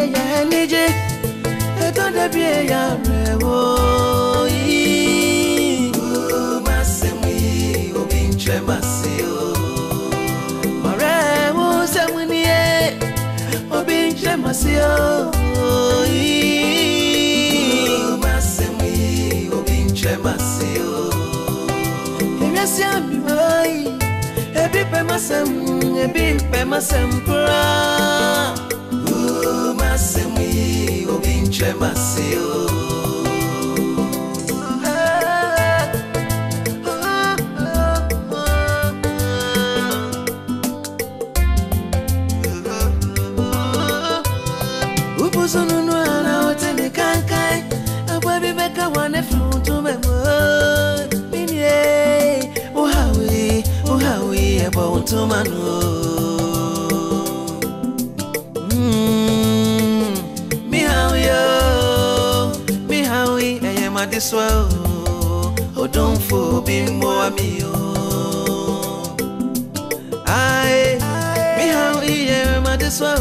ya nije etonda bie ya rewo yi masemi obinche masio marewo semunie obinche masio yi masemi obinche masio emesia mi boy ebi pe masem pra masemi obinche masio upuzunu no ana otene kankai abwa bibeka wane flutu memo minie uhawi ebo untumanu mihawi eye madiswa o don't for be more me ai mihawi eye madiswa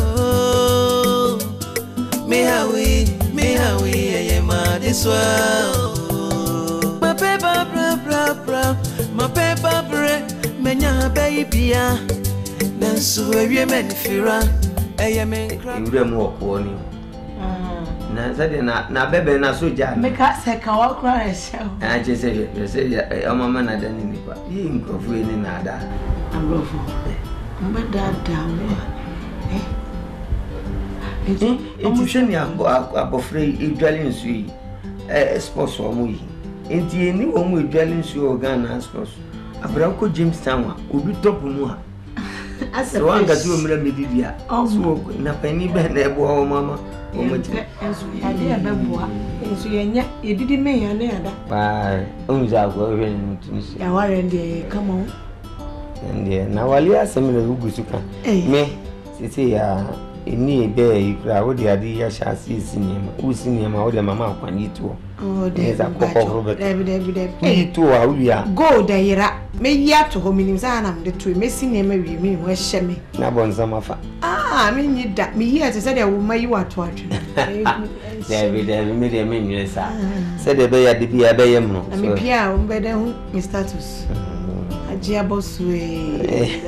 mihawi eye madiswa my paper bra my paper bre menya baby nanso ewie menfira eye men ure mu okoni na sade na bebe na soja meka seka wa kura ehia a je se o mama na dani nipa yi nkofu ni na ada amrofo mbada dawo Omuhwe ni abofre idwale nsu yi sports o mu yi enti ni o mu idwale nsu o Ghana sports abranko Jamestown wa obi top mu ha ase wanga ti o mra medidia so na pani be na ebo o mama o mati ensu ade abeboa ensu yenya edidi me ya na ada pa onza go hwe ni mutisi ya ware ndi kama o ndi na wali asem na rugusuka me sisi ya eni ebe ikra wo de ade ya shasi sinema usinema wo de mama akwani to de za kokko robert de to a wia go da yira me ya to ho minim za na mde to me sinema wi mi ho hye me na bonza mafa me nyi da me yi ate se de wo mayi wato atwe David me de me nyi sa se de be ya de bia be yem no me pia o be de hu mi status aji abosue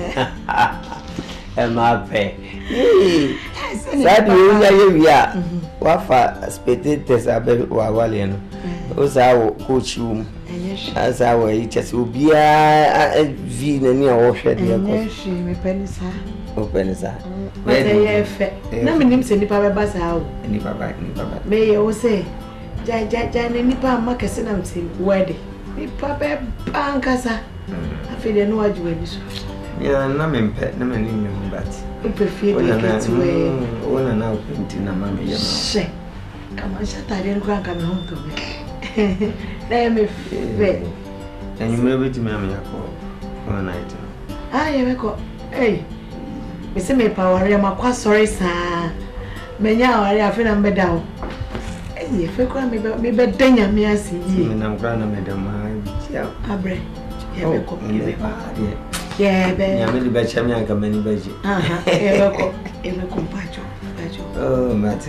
Emape. Sadi unya yewia wafa spectators abe wa wale no. Osawo coach room. Asawo ichese obia vi na ni o hwe de ko. Yeshi me penisa. O penisa. Me ye fe. Na me nim se nipa be ba sa o. Nipa ba. Me ye o se ja na nipa makese na mte wede. Nipa be bankasa. Afede no waju ani so. Ya na mempe na mani nyum bat. Upefie de ketwe. Ona na openti na mami ya. She. Kama shatari kwa kama honto me. Na me fe. Enyumre beti me am yakọ. One night. Ye me ko. Me se me paware makwa sorry sa. Menya aware afi na mbeda o. Fe kwa me be danya me asiyi. Me na mkra na medama. Ya. Abre. Ye me ko. Yeah, baby. I'm really bad. I'm young. I'm really bad. Ebe kumpacho. Oh, mate.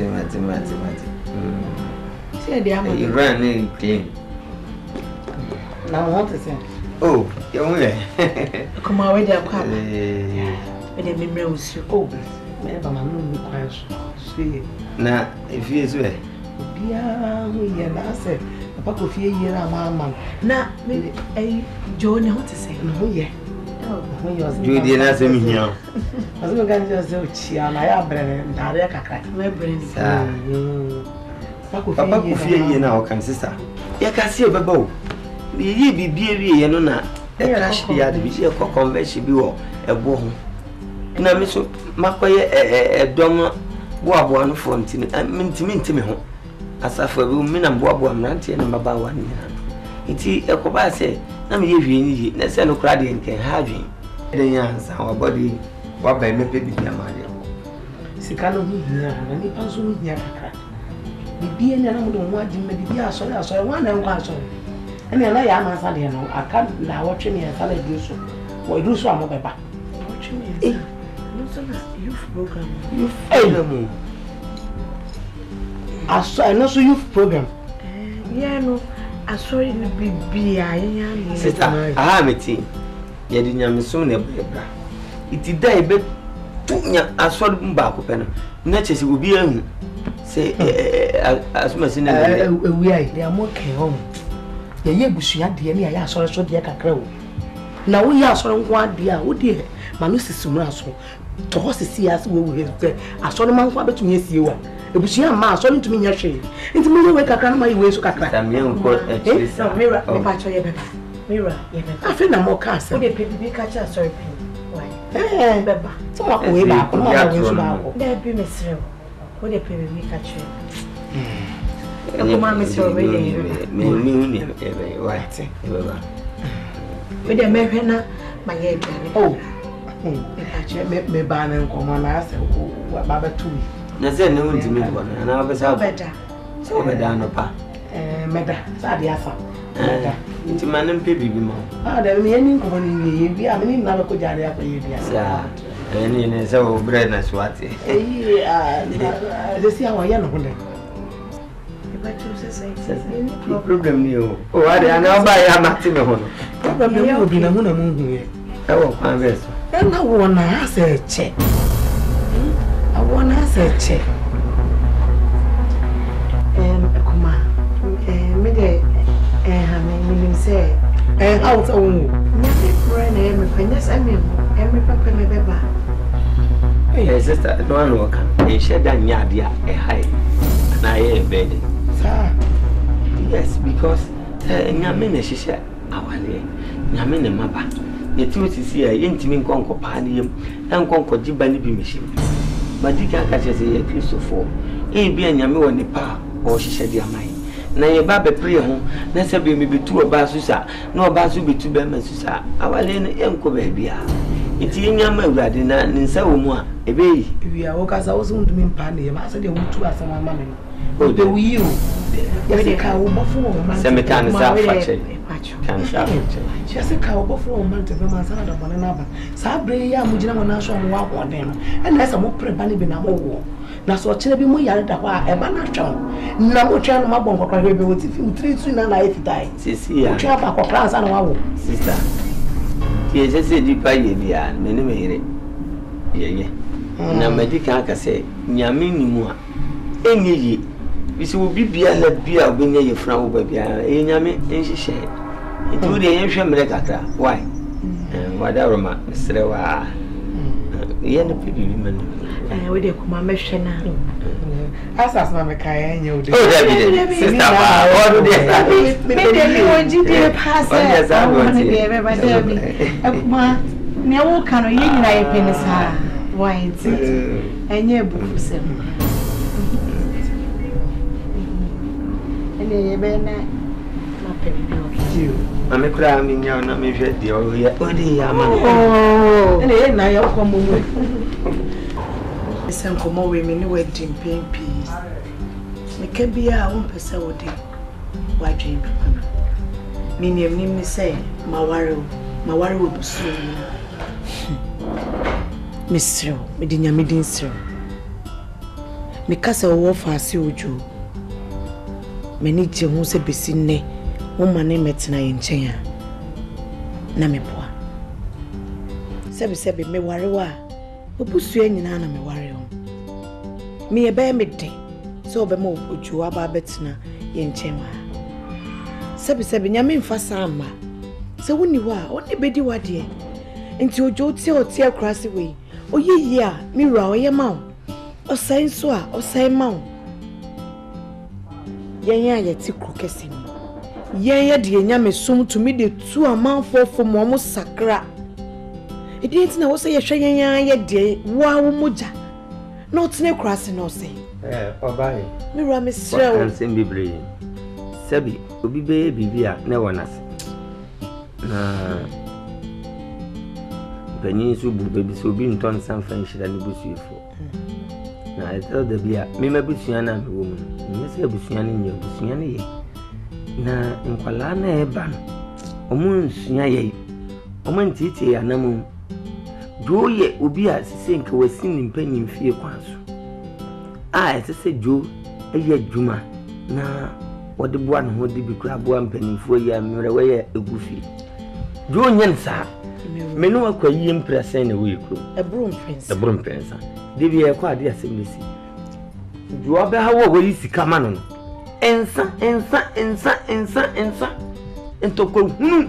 See, the amount. You ran clean. Now what is it? Oh, you're way. Come away there, come. But the memory was you. Oh, never my moon crash. See. Now, if you is way. Yeah, we are said. Papa, if you hear a man. Now, maybe a Johnny, what to say? No, yeah. Judy na se mihia. Aso ga nje se ochia na ya brere ndare kakra. Me brere ni. Papa ku fie yi na o kan sister. Ya ka se obeba o. Yi bibie wie ye no na e crash ya de bi se ko convention bi wo ebo ho. Na me so makoye edom boabo no frontini. Mintimi ho. Asafo bi mi na boabo amrante na baba wa ni. Iti ekoba se na me ye hwie ni na se no kra de nken ha hwen den ya ansa wa body wa ba me pe bi ma de sika no hu hia na ni panso hu hia kakra bibi ene na mo do ho adi me bibi asore wa na nkwa asore ene na ya ma sa de no aka na wo twe me sa la du so wo du so amo beba wo twe me no so na youth program no so youth program. Yeah, no. I saw it be a sister. Ah, meti. Ye di nyamesum na ebra. Iti dai be tunya asori mba akopɛ no. Na chesi obi ahu. Say asuma sine na. We ai, they are more care home. Ye busua de ne ya asori so de kakra o. Na wo ya asori nko ade a wo de ma no sisimu aso. To ho sisi as wo we say asori man kwa betumi asie wa. Ebusua ma asori ntumi nya hwe. Nti mo we kakra na ma we so kakra. Tamia nko actually. So Mira, me pa cho ye beba. Mira, ye beba. Afi na mo ka asa. Wo de pebi ka cha sorry pen. Why? Beba. So ma ko we ba ko ma we so ba ko. There be mesre. Wo de pebi ka cho. Ko ma mesre we ye. Me uni why? Beba. We de me hwe na ma ye dwane. Oh. Me ba na nkomo na ase ba ba tu. Na se ne wonti me ko na na ba sa. Beda. So beda no pa. Meda. Sa dia fa. Meda. Nti manem pe bibi ma. Ah, da me yin nkomo ni ye bi a me ni na ba ko jare akwa ye bia. Sa. Eni ne se o bread na swati. De si awon ye no ho le. Ba tu se say. Problem ni o. O ade ana ba ya mati me ho no. Problem ni obi na hu na mu hu ye. E wo kwa beso. Na wo na ase che. Awona ase che. Kuma. Me de ha me say How to won. Nyame friend me panya same me papa me beba. Hey sister, no one work. E sheda nya ade a high. Na ye bed. Sir. Yes, because nyame na shisha awale. Nyame na maba. Yetimi sisi ya yentimi nkonko pa ne yem. Na nkonko jiba ni bi mehim. Madika ka chese ye Christopher. Bi nyame wo nipa o shisha di amai. Na ye ba be pre ho na se be me betu oba susa na oba su betu be ma susa awale ne enko ba bia enti nyama awurade na nsa wo mu a ebe yi Wi a wo ka sa wo so ndumi mpa ne ye ma se de wo tu asama ma me. O de wi o. Ye se ka wo bofo wo ma. se me kan sa fache kan sa fache Ye se ka wo bofo wo ma te be ma sa na da bone na ba. Sa bre ya mu gina mo na so mo wa ko den no. E na se mo pre ba ne bi na mo wo. Na so kire bi mo yare da kwa e ba na twon na mo twa no ma bon kokra be wo ti fi utri tu na e fitai sisi ya twa ba kokra sa na wa wo sister tie se di pa ye bia me ne me yire ye na medika aka se nyame ni mu a enye yi bisi obi bia na bia obenya ye fra wo ba bia e nyame enhihye enti wo de ye hwe mre kakra why wada roma srewa ye ne bibi man We de kuma me hwe na. Asas na me kai enye o de. Oh, David, sister, all the Me de mi oji de pass. I want to be everybody David. Kuma ne wo kan ye nyina ye pene sa. Why it? Enye bufu sem. Ene ye be na ma pene bi o. Mame kura mi nya na me hwe de o ya ma. Oh. Ene ye na ye ko mo mu. Sen komo we me ni wedding pempi. Me ka bia o mpese wo de wadwen papa. Me ni say maware wo busu. Misro, me di nyame din sro. Me ka se wo fa ase ojo. Me ni je hu se besi nne. Wo ma ne metena ye nchen a. Na me boa. Sebi me ware wa. Obusu nyina na me ware o. Me ebe me de. So be mo oju aba betina ye nchen wa. Sebi nyame mfa sama. Se woni wa, oni bedi wa de. Nti ojo ti akrase we. Oyiyi a Mira oye ma o. Osan so a osan ma o. Yen ya ye ti krokesi ni. Yen ya de nyame sum to me de tu amanfo fo mo sakra. Edi na wo se ye hwe yen ya de wa wo moja. Na otene krase no se. Obaye. Mira me srew. Ansem bibre. Sebi obi be bibia na wonase. Na Benny so bu baby so bi nton san fan shira ne busuifo. Na eto da bia me mabusua na me wo mu. Nye se busua ne nye busua ne ye. Na nkwala na eba no. Omo nsua ye. Omo ntiti ya na mu. Jo ye obi a sise nke wasi ni mpanyin fie kwanso. A etese jo ɛyɛ adwuma na wɔde boa no ho de bi kura boa mpanimfoɔ yi a mmerɛ wɔyɛ egufi jo nyensa me no akwa yie mprɛsɛn na wɔyɛ kuro ɛboro mprɛnsa de bi ɛkɔ ade asɛm ne si jo ɔbɛha wɔ wɔyi sika ma no ensa entokɔ hunu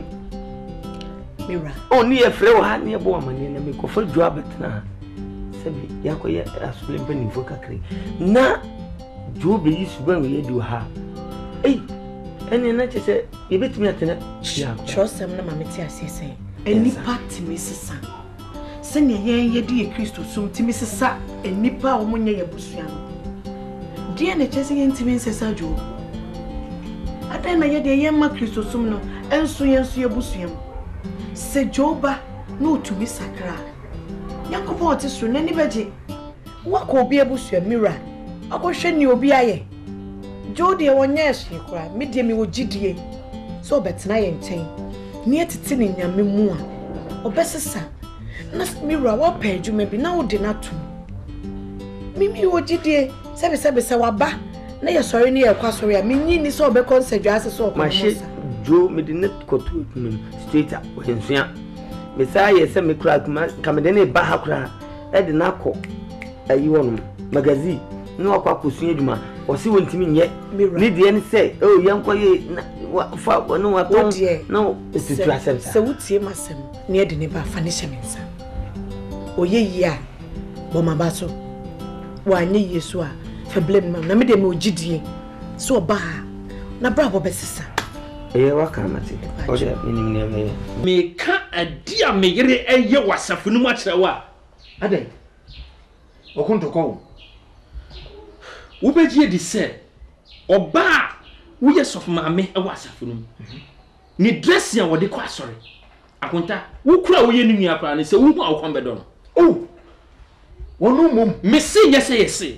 mira oni efre wɔ ha ne ɛbɔ amane na me kɔfa jo abɛtena sɛbi yakɔyɛ asole mpanimfoɔ kakra na jo be yi suban we yɛ di ha ɛne na kyɛ sɛ yɛbɛtumi atena trɔsɛm na mame te aseɛ sɛ anipa timi sesa sɛnea yɛn yɛde yɛ kristo som timi sesa anipa a wɔn nyɛ yɛ busua no deɛ na kyɛ sɛ yɛntimi nsesa dwo adan na yɛde yɛn ma kristo som no ɛnso yɛ busua mu sɛ dwoba na otumi sakra yakɔpɔ ɔte so n'ani bɛgye wakɔ obi abusua mira akɔhwɛ ne obi ayɛ Jodi wonye hye kura medie me wogidie so obetena ye nten ne etete ne nyame mu a obesesa na mira wa pa adwuma bi na wode na tum mimi wogidie sebe se waba na ye sori ne ye kwasori a menyi ni so obekɔ nsadwa ase so ma hye jo me de net koto tum straight up wensua me sa ye se me kura kamede ne ba ha kura e de na kɔ ayi wono magazine no akwa kosua adwuma osi wontimi nye ni de ne se o yankoye fa no wato no etutu asem se wutie masem ne e de ne ba fa ne hyemensa oyeyi a bo maba so wanye yesu a fa blame mam na me de me ogidie so oba na bra bo besesa waka mate o de minim ne me ka adi a me yere eye wasafunu mu akyerewa adan okontoko wo begie di se oba wo ye sof maame e wasafunu ni dress ya wo de kwa sori akonta wo kura wo ye ni nua pra ne se wo hu awon bedo no wonu mum me se yese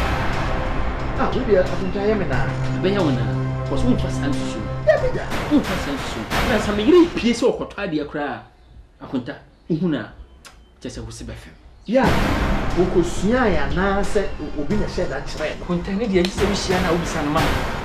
wo bi akonta ye me na be ya wona ko so mfasa nsusu mfasa nsusu na sa me yiri pie se okoto ade kura akonta uhuna chese wo se befem ya okosua ya na se obi na share that chire akonta ne de agise bihia na obisa no ma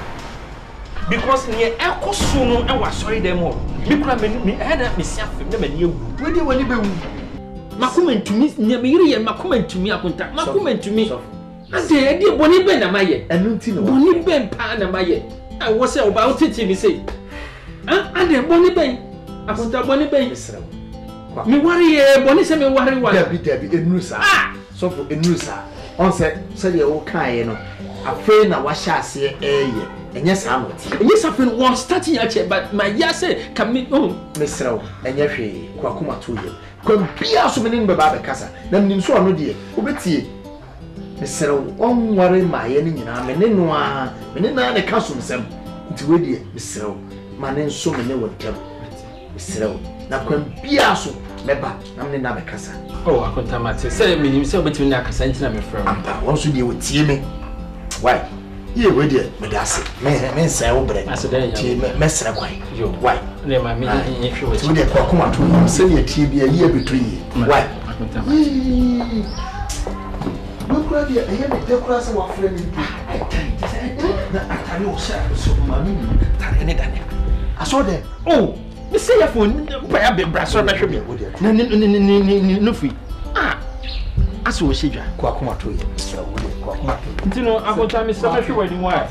because ne ekoso no e wa sorry dem ho me kura me na me sia fem na mani ewu we de wani be wu makoma ntumi ne me yiri ye makoma ntumi akonta makoma ntumi ade e de boni be na maye enu nti no boni be mpa na maye I was say about it me say ade boni be akonta boni be me worry boni se me worry wa David enu sa so for enu sa on say ye wo kan no afei na wa hya ase enye sa amoti enye sa fe one starting ya che but my ya say can me me sraw enye hwe kwakoma to ye kwam bia so me ne be ba be kasa na nim so no de obetie me sraw on ware ma ye ni nyina me ne no a me ne na ne kaso nsem nti we de me sraw ma ne so me ne wodam me sraw na kwam bia so meba na me na be kasa akonta mate say me nim say obetimi na kasa ntina me frɛ ampa won so de wotie me why ye we de me dase me say wo bre tie me sra kwai why ne ma me ye hwe wo tie de kwakoma to se ne tie bia ye beto yi why akonta mate no kura de ye me de kura se wa frɛ ni na atani o sha so ma me tare ne dane aso de me say ya phone pa ya be bra so be hwe me no fi aso wo shedwa kwakoma to ye sra wo de kwakoma to ntino akonta me se be hwe wani mu a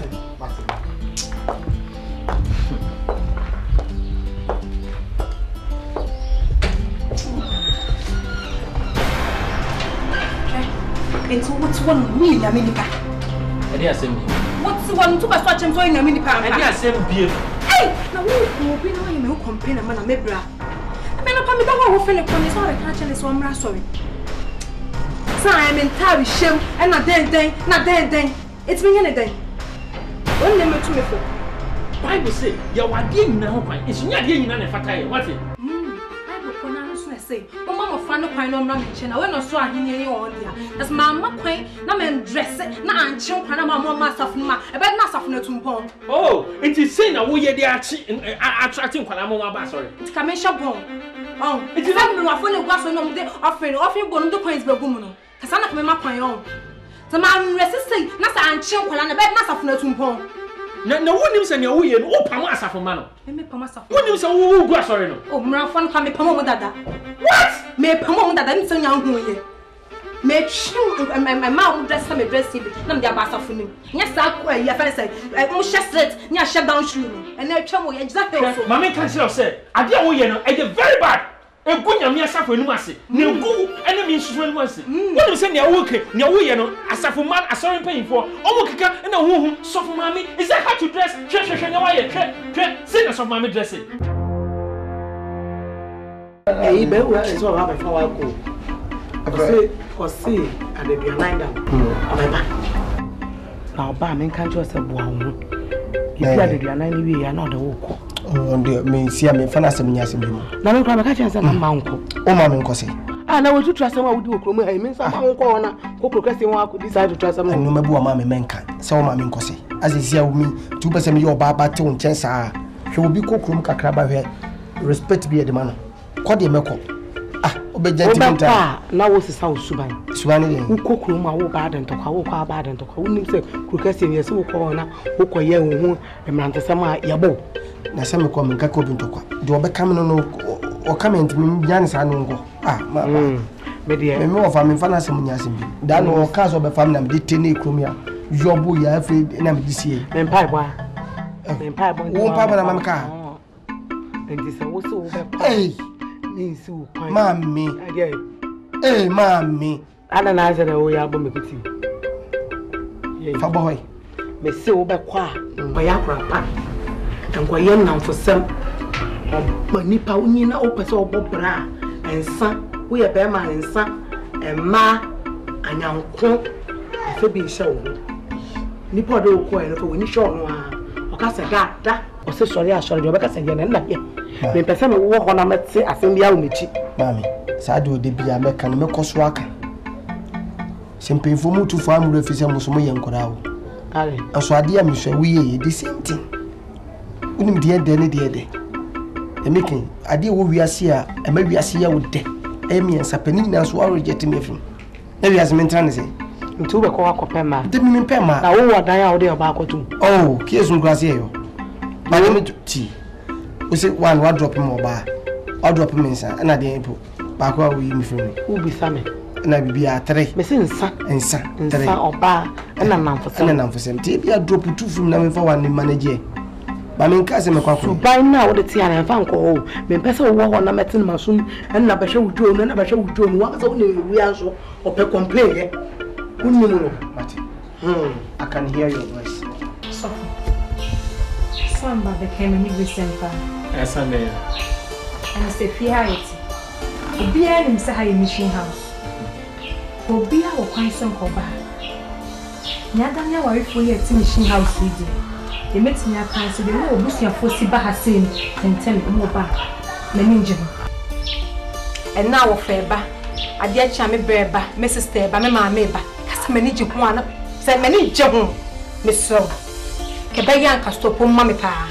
It's what's one really America. Ade asem bi. What's one to pass watch him so in America. Ade asem bi. Hey, now who be no you complain am na mebra. I mean no me da wo feel ko ni so re ka chele so amra sorry. So I am in tarry shame and na den. It's me any den. One name to me for. Bible say ya wade nyina ho kwan. Esunya de nyina na fata ye. What? Bible ko na so say. Mama fa no kwan no mra me che na we no so ahenye ye on dia. As mama kwan na me dress na anche kwan na mama safunu ma. E be na safunu tumpon. Oh, it is say na wo ye de attracting kwan na mama ba sorry. It can me shabon. It is not me wa phone gwa so no me de offering bon do coins be gumu no. Kasa na me ma kwan yo. So ma resist say na sa chen kwala na be na asafo na tumpon na wonim se ne wo ye no wo pam asafo ma no me pam asafo wonim se wo gu asori no o mrafo no me pam mo dada what me pam mo dada ni se nya hu ye me trim my mom dress me dress it na me dey asafo nim nya sa ya fa say mo share straight nya share down shoe and na twa mo ye exactly so mama can say ade a wo ye no e dey very bad egunya mi asafo enu ase na egu ene mi nsusu enu ase wonu se ne wo ke ne wo ye no asafo man asori paying for omo keka na huhu sofo mami is that how to dress hwe nya wa ye hwe say na sofo mami dress it eh be wo is what happen for wa ko Kose at the behind them. Now, Bam and can't just a boy. If you had the behind me, are not the walk. Oh, dear, me see me fantasy as him. Now, I'm going to catch us and my uncle. Oh, Mamma Kose. And I want to trust someone who do I mean, some corner who procrastinating could decide to trust someone. No, my boy, Mamma Menka, so Mamma Kose. As is here with me, 2% your baba tone chance are. She will be cook room cacraba here. Respect be the man. Call the Meko. Now what's the sound Suban? Suban, who cook room, I walk bad and talk, I walk bad and talk. Wouldn't say, Procrasting, yes, who corner, who call you, and Mantasama, Yabo. Nasama come and Kako Bintoka. Do I become or comment Yanis Anungo? Ah, mamma. Maybe I know if I'm in Fanasa Munyasim. Dan or Caso of a family, I'm detaining Crumia. Your boy, I feel in this year. And Pipe, and Pipe, won't Papa Mamma. And this also, hey. Mammy, hey, Mammy, analyze the way I bomb with you. For boy, may so back qua, my opera, and quite young now for some. But Nipa Unina opens all bra and son, we are Bema and son, and ma, and young crop, if it be so. Nipa do coin for when you show or cast a gata, or so sorry, I shall go back again and like it. Me pese me wo ho na mete asembia wo mechi mami sa de ode bia me kan me koso aka sempemfo mutu fo amuro afise muso mo yenkora wo ale aso ade a me hwe wiye the same thing unim de ne de emekin ade wo wiase a ema wiase ya wo de emi ensapani na so reject me fim na wiase me ntra ne se ntu be ko akopɛ ma de me pɛ ma na wo wadan a wo de ba akotum oh kiesu nkrase yo ma ne me ti we say one drop him oba or drop him inside and at the end back where we me from who be same na bibia 3 me say nsa 3 oba na nam for some te bia drop 2 from na me for one manager ba me nka se me kwakọ so ban na wo de ti ara fa nko ho me pese wo ho na metin masum na ba hwe wudo no na ba hwe wudo no wa so ne wi anso ope complain ye kunni no mate I can hear your voice so Samba became a new recenter. Yes, and say, fear it. Obi a nim say ha mission house. Obi a wo kwan so nkoba. Nyada nya wari fo ye ti mission house idi. E metimi akan se de wo obusuafo si ba ha sem tentem mo ba. Na mi nje. And now wo fe ba. Ade a cha me breba, me sister ba, me maame ba. Kasa mani je ho ana. Say mani je ho. Me so. Kebeyan ka stopo mama pa.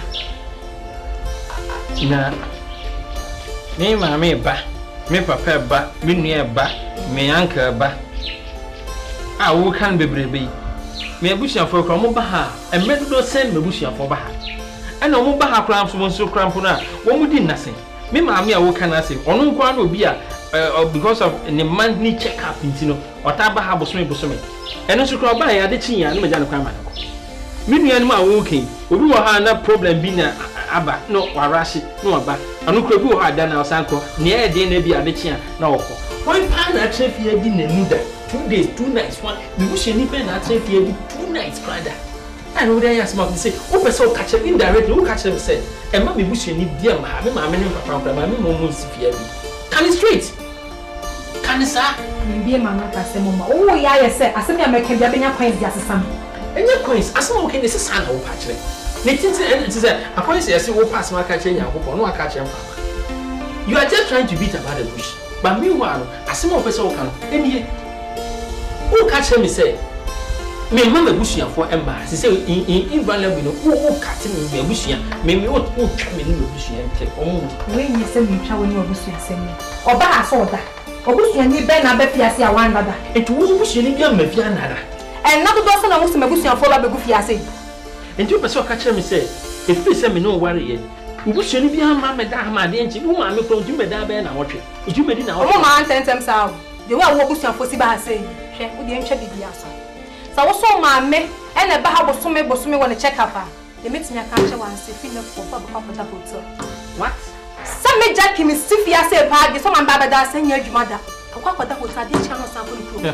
Na me mama ba, me papa ba, me nua ba, me uncle ba. Ah wo kan bebrebe. Me abusuafo kra mo ba ha, e medo sen me abusuafo ba ha. Ana mo ba ha kra so so krampo na, wo mo di nase. Me mama a wo kan ase, ono nko na obi a because of the monthly check up intino, ota ba ha bosome. Eno so kra ba ya de chin ya na meja no kwa ma. Minu anu ma woke obi wo ha na problem bi na aba no warashi no aba anu kura bi wo ha da na osanko ne e de na bi adechia na woko one pa na trafia bi na nuda 2 days 2 nights one me bu sheni pe na trafia bi 2 nights krada anu dey ask me say o person o catch indirectly o catch them say e ma me bu sheni dia ma me ne papa ma me mo sifia bi can it straight can sa me bi ma na ta se mo ma o ya ye say asem ya make bia benya kwan dia sesam enye coins asema okay this is sana wo pa kire ne tinti say according say wo pass ma ka kire nyankopon no aka kire mfa you are just trying to beat about the bush but meanwhile asema wo pese wo kan enie wo ka kire me say me mama bushia for emba say in invaluable no wo ka te me bushia me wo twa me ni bushia nke omo we nye say me twa woni obushia sem oba aso oda obushia ni be na be fiase a wanda da etu wo bushia ni bia mafia nada and not do so na mo se mabusuan fo ba begu fiase enti o pese o ka kire me say if we say me no worry ye ubusuani bi ama me da ama de nchi wo ma me kro nti me da be na wotwe nti me di na wotwe o ma antentem sa de wa wo busuan fo si ba ha say hwe wo de ntwa bibia so sa wo so ma me e na ba ha bosome wo ne check up a de metinya ka che wan se fi na fo ba ba pota hotel what some me Jackie me si fiase pa de so man ba ba da sanya adwuma da akwa kwata hotel de channel sa ko ni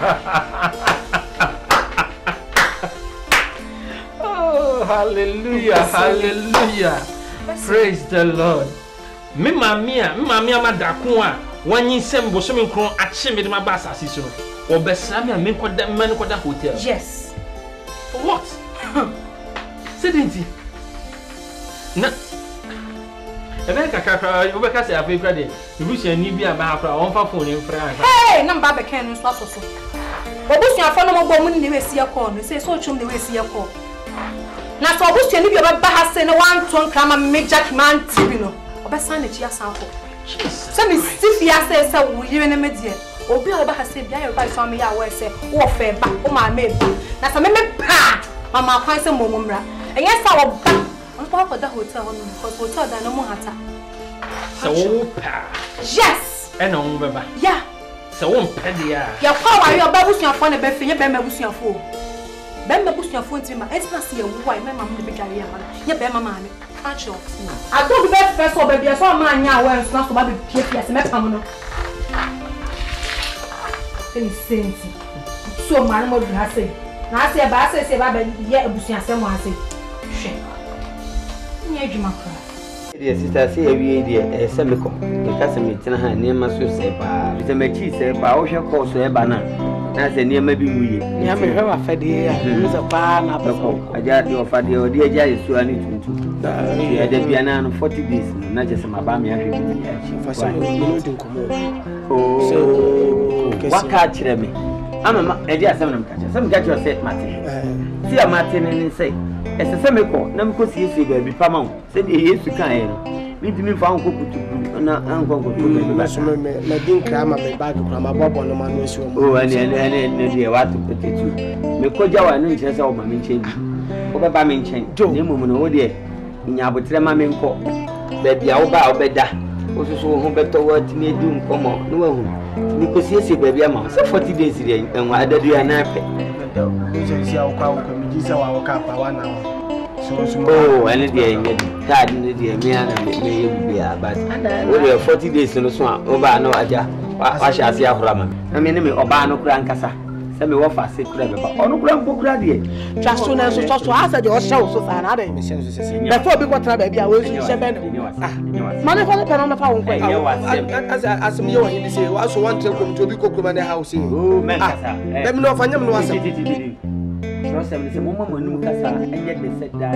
oh hallelujah hallelujah praise the Lord me mamia madako a wanyi sem bosome nkron ache me de ma ba asase so no obesra me me koda hotel yes what sedenti na ebe kakra obeka se afi kra de ibusia ni bi aba akra on fa phone mfra anka hey na mba beka no so asoso obusia fa no mo bom ni we sia call no say so chum de we sia call na so obusia ni bi oba ha se ne wan ton krama me Jack man TV no obesa na chi asan ko se mi sifia se wo yire na medie obi oba ha se bia yo ba so me ya wo se wo fe ba o ma me ba na sa me pa mama kwan se momomra enye sa wo ba on pa da hotel on because hotel da no mo hata so wo pa yes e na wo beba yeah so wo mpa dia ya kwa wa yo ba busuafo na be finye be ma busuafo nti ma etina se ye wo ai mama me be dware ya ma ye be mama me acho ado be first so be bia so ma anya awa so na so ba be pia se me pam no any sense so ma no do ha say na se ba se ba be ye abusuase mo ase hwe ni adwuma kra dear sister say we dey se me ko e ka se me tina ha ne ma so se ba se me chi se ba wo hwe ko so e ba na se ne ma bi wuye ya me hwe wa fade ya uza pa na ba ko aja de ofade o de aja yesu ani tuntu ya de bia na no 40 days na je se ma ba me ahwe bi ya chi fa se me no din komo oh waka kire me ama ma e dia asem na mka kire se mka kire se mate si a mate ne say ese se me ko na mko si yesu ba bi pa ma se de yesu kan e no mi dimi fa nko kutu na anko kutu na so me din krama me bag krama bobo no ma no esi o oh ani de watu potetu me ko jawa no nche se o ma me nche bi o be ba me nche ne mumu no o de nya abotre ma me nko ba bia wo ba obeda o so so ho beto wa timi edi nkomo no wa hu ni ko siesie ba bia ma se 40 days re enwa adadu ya na ape o se akwa ko mi jisa wa ka pa wa na oh ani de enye card ni de me ana me ye bia but o de 40 days no so a o ba na aja wa sha ase ahora ma na me ne me oba no kura nkasa se me wo fa se kura be ba ono kura mpo kura de twaso na so twaso asa de o hye so sa na de before bi ko tra ba bia we su se be no mane fa pe no na fa won kwa asem ye won bi se wa so wan tre kom to bi kokro ma ne house oh men kasa be mi no fa nyam no asem Prosem se mama manum kasa enye de se da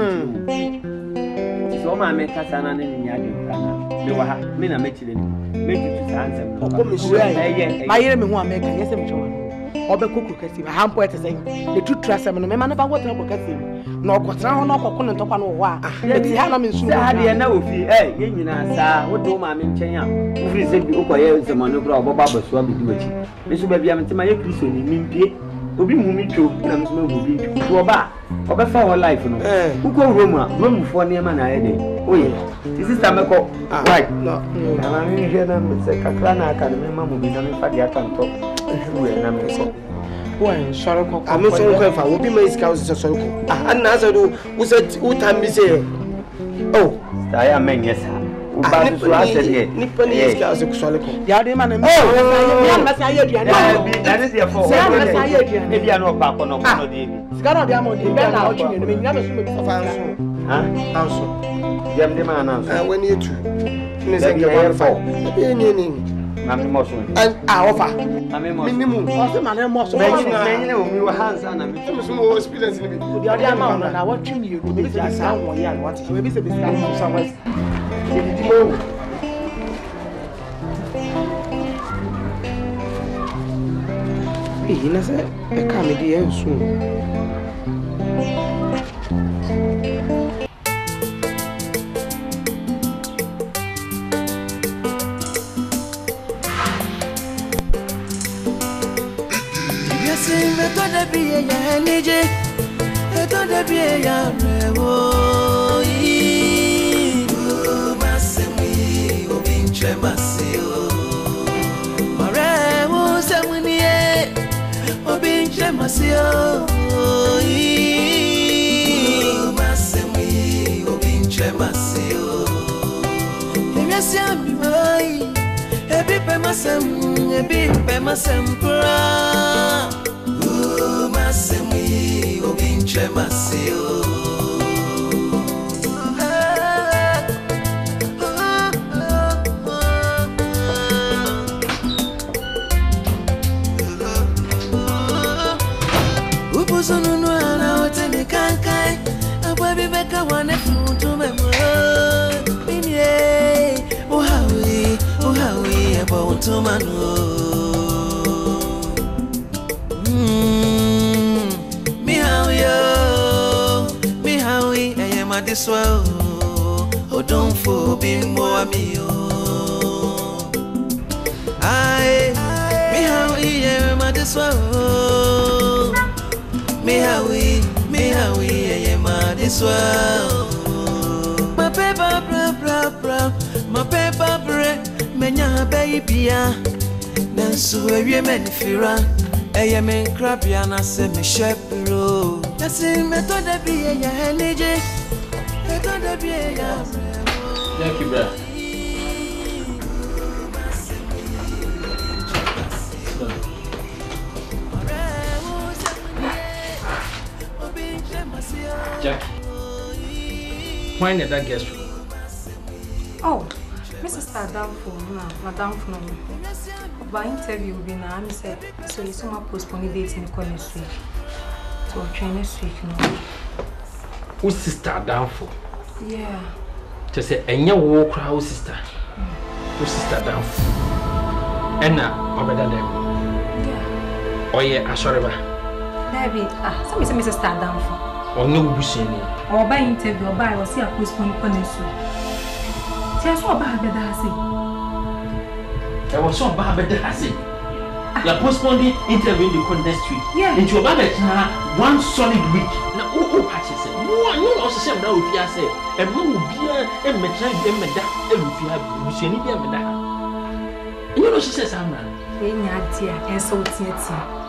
so ma me kasa na ne nya de kana me wa ha me na me chire ni me tutu sa ansem no ko me sure ma yere me hu ameka yese me chewa obe kokuru kasi ba hampo ete se de tutu asem no me ma na ba wotra ko kasi na okotra ho na okoko ne ntokwa no wo a eti ha na me nsu ha de na ofi ye nyina sa wo do ma me nchen a wo firi se bi ukoye nsemo kura obo ba baso abidi wachi me so ba bia me tema ye kristo ni mimpie obi mu mi tro na me so ma obi to oba obefa wo life no uko roma romu fo ne ma na ye de oye sister meko right no na me je na me se kakra na aka me ma mu bi na me fa dia kanto we na me so Boy, sorry, I'm so grateful. We'll be my scouts. So, and as I do, was it what time is it? Oh, I am men, yes, sir. Nippon is scouts. The other man, that is your fault. If you are not back on a day, Scar of Diamond, you never see the man. When you two, Mammy Motion and our minimum. Also, my most hands and I'm more experience in the other amount. And I watch you, maybe I sound one year. What is maybe somewhere? He knows a comedy soon. Me toda be be ya rewo yi masemi obinche masio marewo semunie obinche masio yi masemi obinche masio yesi ami mai ebi pe masem pra masemi obinche masio ubuzono no ana otene kankai ababi beka wane funtu memo minie uhawi ebo untumano mihawi eye madiswa odonfo bimbo amio ai mihawi eye madiswa mihawi eye madiswa my paper bra my paper bre menya baby nanso ewie menifira eye men krabia na se me shepro yasi metoda bi ya henije metoda bi ya thank you bro Jack, when did that get through? Oh, Mrs. Downfall, Madame Fno. By interview, I said, so you somehow postpone dates in the next week. So I'll try next week now. Who's sister Downfall? Yeah. Just say, and your war crowd sister. Who's sister Downfall? And now, over there. Yeah. Oh, yeah, I'm sorry, Debbie, somebody said Mrs. Downfall. Or no bushing. Or by interview, or by or see a postpone next week. Tell so about the dancing. There was so bad that I say. You're postponing interview in the next week. Yeah. Into about one solid week. Now, who patches it? No, also say now if you say, and no beer and metro and meda, and if you have Bushini beer meda. And you know, she says, I'm not. When you're dear and so tear.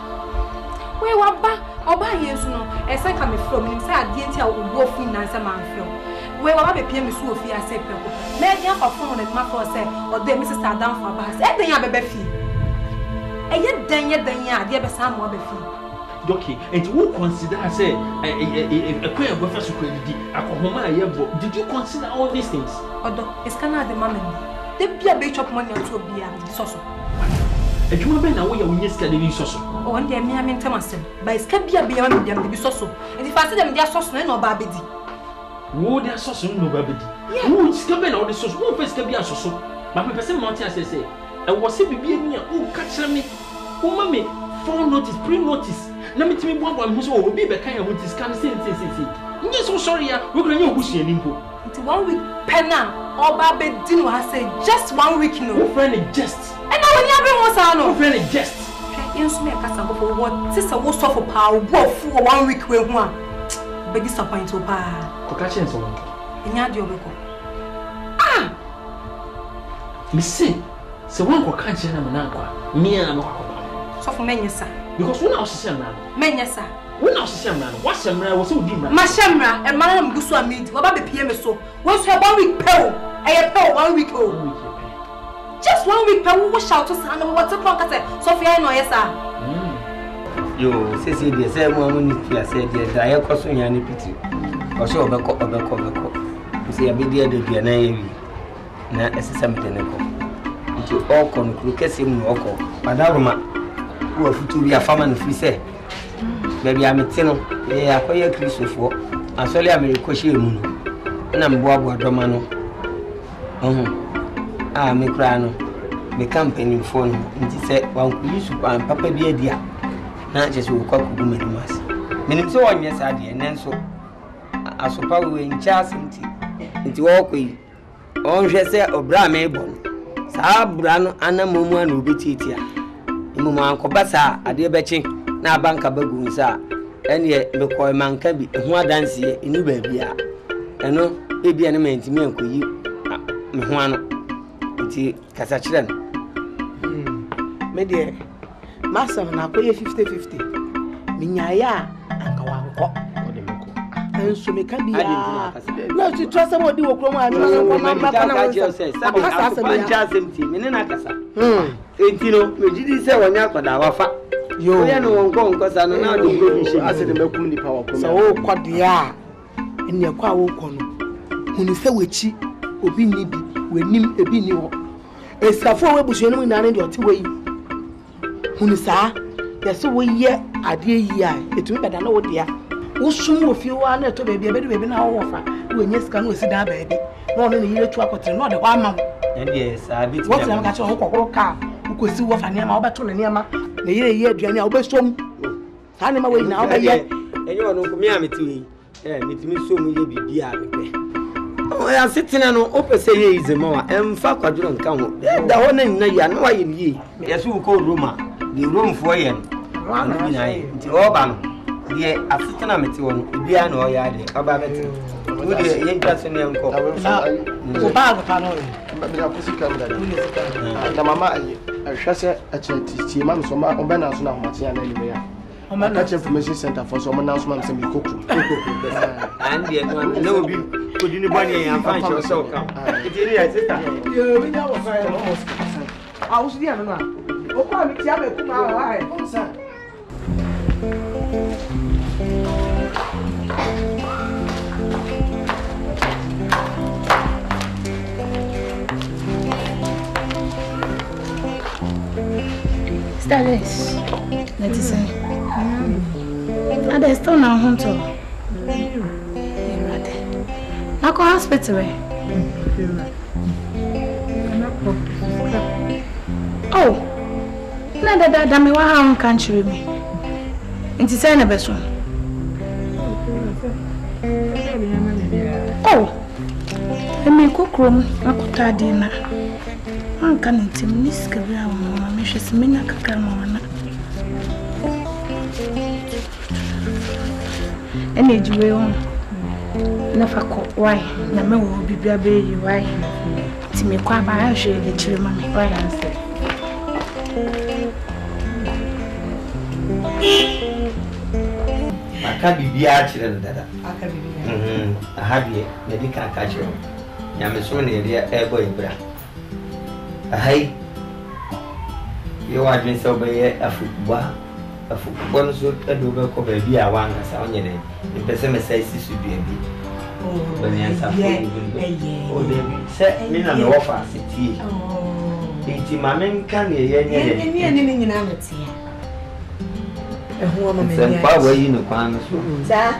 We were back, or by years, no, as I come from inside the entire wolf in answer man film. We were a PM Sophia said, May I have phone and my father said, or the Mrs. Down for us, and then you have a beefy. And yet, then, dear, but some more beefy. Okay, and you consider, say, a queer breakfast credit, a Kohoma, did you consider all these things? Although it's Canada, mamma, there be a bit of money to be a saucer. And you have been away when you scared the saucer. Oh, and dear, me, I mean, Thomason, but it's can't be a beyond them to be saucer. And if I see them, they are saucer or babidi. Who they are saucer, no babidi. Who is coming out the sauce? Who first can be a saucer? My person, Monty, say, and was it be near who catch me? Who mammy, full notice, pre notice. Let me tell me one who's will be back here with this kind of thing. Yes, so sorry, we're going to push you in limbo. It's 1 week, penna, or Babby Dino has said just 1 week, no friendly jest. And now when you have no friendly jest. You may cast for what sister was for power, walk for 1 week with one. But disappoint to buy. Cocachin so. And you had your record. Listen, so one cocachin and Manaqua, me and so for many, sir. Because when I was a man, many, sir. When I was a man, what's a man was so deep. Mashamra and Madame Gusua meet, what about the PM so? Once you have 1 week pill, I have 1 week old. Just 1 week, I will shout to San and what's a clock at Sophia, no, yes, sir. Yo, say the same one if you said the I question any pity. Or so back. You see a bit dear to be an AV. Now, as something into all conclude him, Oko, Madame, who are to be a farmer and free say. Maybe I'm a tenor, I acquire Christopher. I saw you a Coshi Muno, and I'm Bob Domano. Me crano, me campaign phone, and he said, one police and Papa dear. Not just will cock woman mass. Meaning so on, yes, I did, and then so I suppose we in Charles into walk with all Jesse or Bram Abon. Sabrano and a woman will be teacher. Mumma Uncle Bassa, a dear betching, now bank a bagoon, sir. ɛne me kɔ manka bi ho adanse enu ba bia ɛno ebia ne mantimi ankoyi me ho ano nti kasa kyerɛ no me de masam na akoye 50-50 minyaya anka wankɔ enso me ka bia na tu trust mo di wo kro mo ani na ko ma ba na wo se kasa asem ti me ne na kasa enti no me gidi se wonya akoda wafa yo ye no wonko nkosa no na de go bi ase de makum nipa wa ko so wo kɔde a ene kɔ a wo kɔ no hunu se wechi obi ni bi wenim ebi ni ho esafo we busu no na ne de ɔte wei hunu saa yɛsɛ woyɛ adeɛ yi a etumi bɛda na wo dia wo sum wo fie wa na to baabi abedu baabi na wo fa wo nyɛ sika na osi da baabi na ɔno ne yire tu akɔtere na ɔde hɔ ama wo ɛnde saa bi ti wo tena ka kyerɛ wo kɔkɔrɔ ka wo kosi wo fa nneɛma wo bɛto ne nneɛma na yire yi aduane a wo bɛsom saa nneɛma wo nyina wo bɛyɛ ɛnyɛ ɔno nko me a meti wei metumi so mu yɛ bibi a mepɛ ya sitena no opese ye izema wa emfa kwaduro nka ho da ho na nyina ya na wa ye nie yeso wo ko Roma de Rome fo ye no na nyina ye nti oba no de asitena meti wo no bia na o ya de aba beti wo de ye ntwa so ne nko wo ba ga pa no be na kusika da mama ahwase a chenti ma so ma on na so na ho tia na ni ya Catch information center for some announcement say me koku. And the no be could you bani and find yourself come. It is sister. You be now for almost. I was there na. O kwa mi tia me kuma wa. Status. Let's say. And there's still no home to. I go hospital. Oh, na da me wa ha country me. Inti say na beso. Oh, me kokrom akota di na. Anka ntim ni skabra mama me hwese me na kakra mama na. Ene jiwe on na fako why na me wo bibia be yi why ti me kwa ba ha hwe le chire mama why answer aka bibia chire no dada aka bibia aha die na di ka ka chire ya me so na ye ebo ibra ahai yo wa dwen so be ye afukwa afukwa so edo be ko ba bi a wan ka sa onye de pese me sai sisu bi bi oh bani ansa oh de bi se mi na no offer city enti mamen kan ye ni nyina no tia ehu ama me ya se pa wa yi no kwan so sa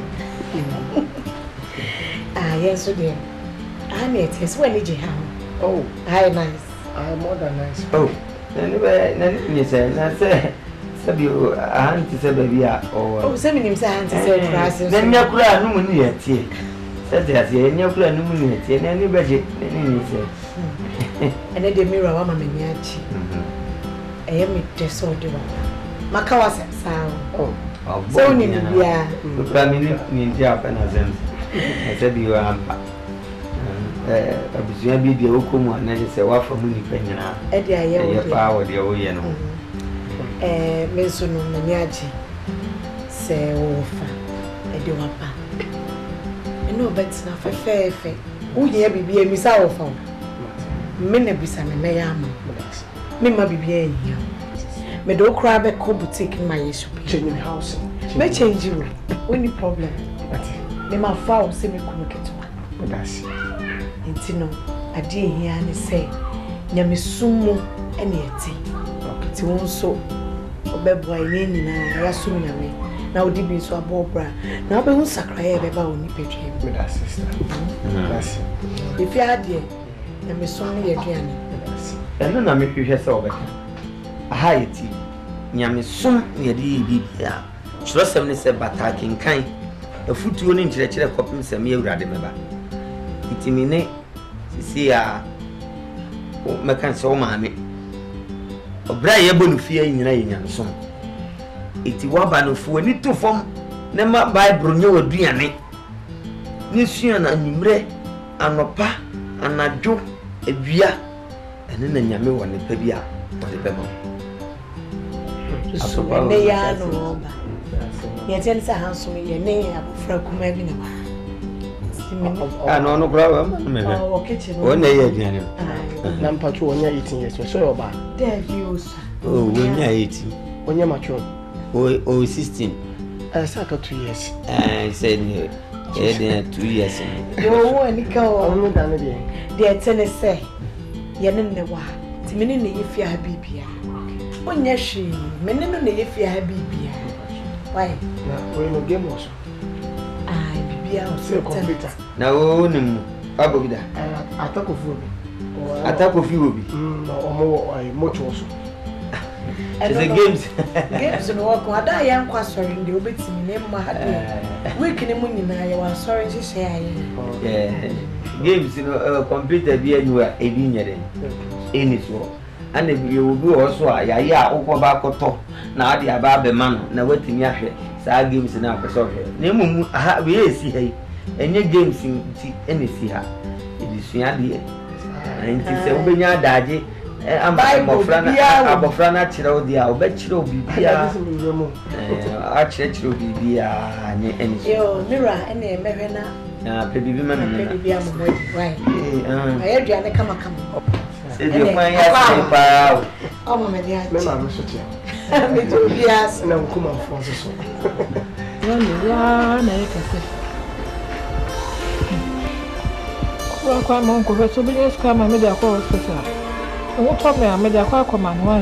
yes so there it is when you have oh hi nice more than nice oh ni say na say sabi ahanti se baby a oh se minim se ahanti se trase na nya kura no mu ni yatie se te ase nya kura no mu ni yatie na ni beje ni se ene de mirror wa mama ni achi eye mi de so de wa maka wa se sao oh so ni bia kura ni ndia pa na zem se bi wa ampa abusua bi de okomu anaje se wa fa mu ni pa nyina e de aye wo de pa wo de wo ye no menso no maniaji se ofa e de wapa eno betina fefefe uye bibia misa ofa me na bisa me na yama me ma bibia yi me do kra be ko boutique ma yesu change house me change you only problem me ma fa o se me kunu ketwa that's intino ade hia ne se nyame sumu ene eti ti won so obebo ayi nyina ya sumu nyame na odi bi so abobra na obehu sakraye beba oni petwe with that sister that's if you had here nyame sumu ye duane eno na me hwehwe se obeka aha yeti nyame sum ye di bibia chirosem ne se batakin kan afutuo ne nkyerɛkyerɛ kɔpem sɛ me awurade meba itimi ne sisi a mɛka sɛ wo maame ɔbra yɛ bɔ no fie nyina yɛ nyansom iti waba no fo ani to fam na ma Bible nye waduane ni sua na nwumre anopa anadwo awia ene na nyame wɔ ne pa bi a wɔde bɛma so ne ya no ba ye tell say handsome ye ne abofra kuma bi na ba no kura wa me o kitchen o na ye aduane na mpacho wonya 18 years so yo ba there views wonya 18 wonya mature o 16 saka 2 years said ni 2 years yo woni ka o no dan de tell say ye ne wa ti me ne ye fi ha bibia onya hwe me ne no ne ye fi ha bibia why na we no game also bibia o se computer na o ni mu abo bida atako fi obi no omo ai mocho also it's a games no work ada ya nkwa sorry ndi obetimi ne mma ha de week ni mu nyina ya wa sorry hye aye games no computer bi anywhere ebi nyere any so ana bi obi also a yaye a ukwo ba koto na ade aba be ma no na watimi ahwe saa games na akoso hwe na emu aha we esi ha enye games nti enesi ha ebi sua de nti se obenya adaje abofra na chira odi a obechira obibia a chira obibia anye enesi yo mira ene emehwe na pedibi ma me pedibi am mo right ayeduane kama ede kwan ya se pa o mo me dia me ma me so tia me to bias na nkuma fonso so ya na yekase kwa mo ko so bi es kama me dia kwa hospital o to me dia kwa man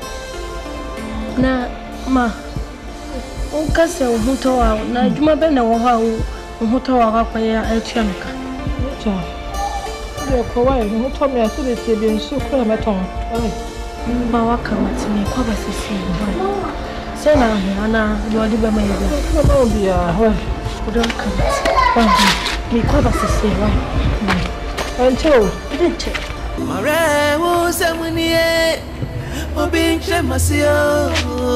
na ma o kase o huto wa na juma be na wo ha o huto wa kwa ya etianka cha de ko wa o huto me aso de tie bi nsu ko me ton ma wa ka matini kwa basisi se na ana yo di be ma ya no bia ho o don ka mi kwa basisi wa until didn't mare wo samunie obinche masio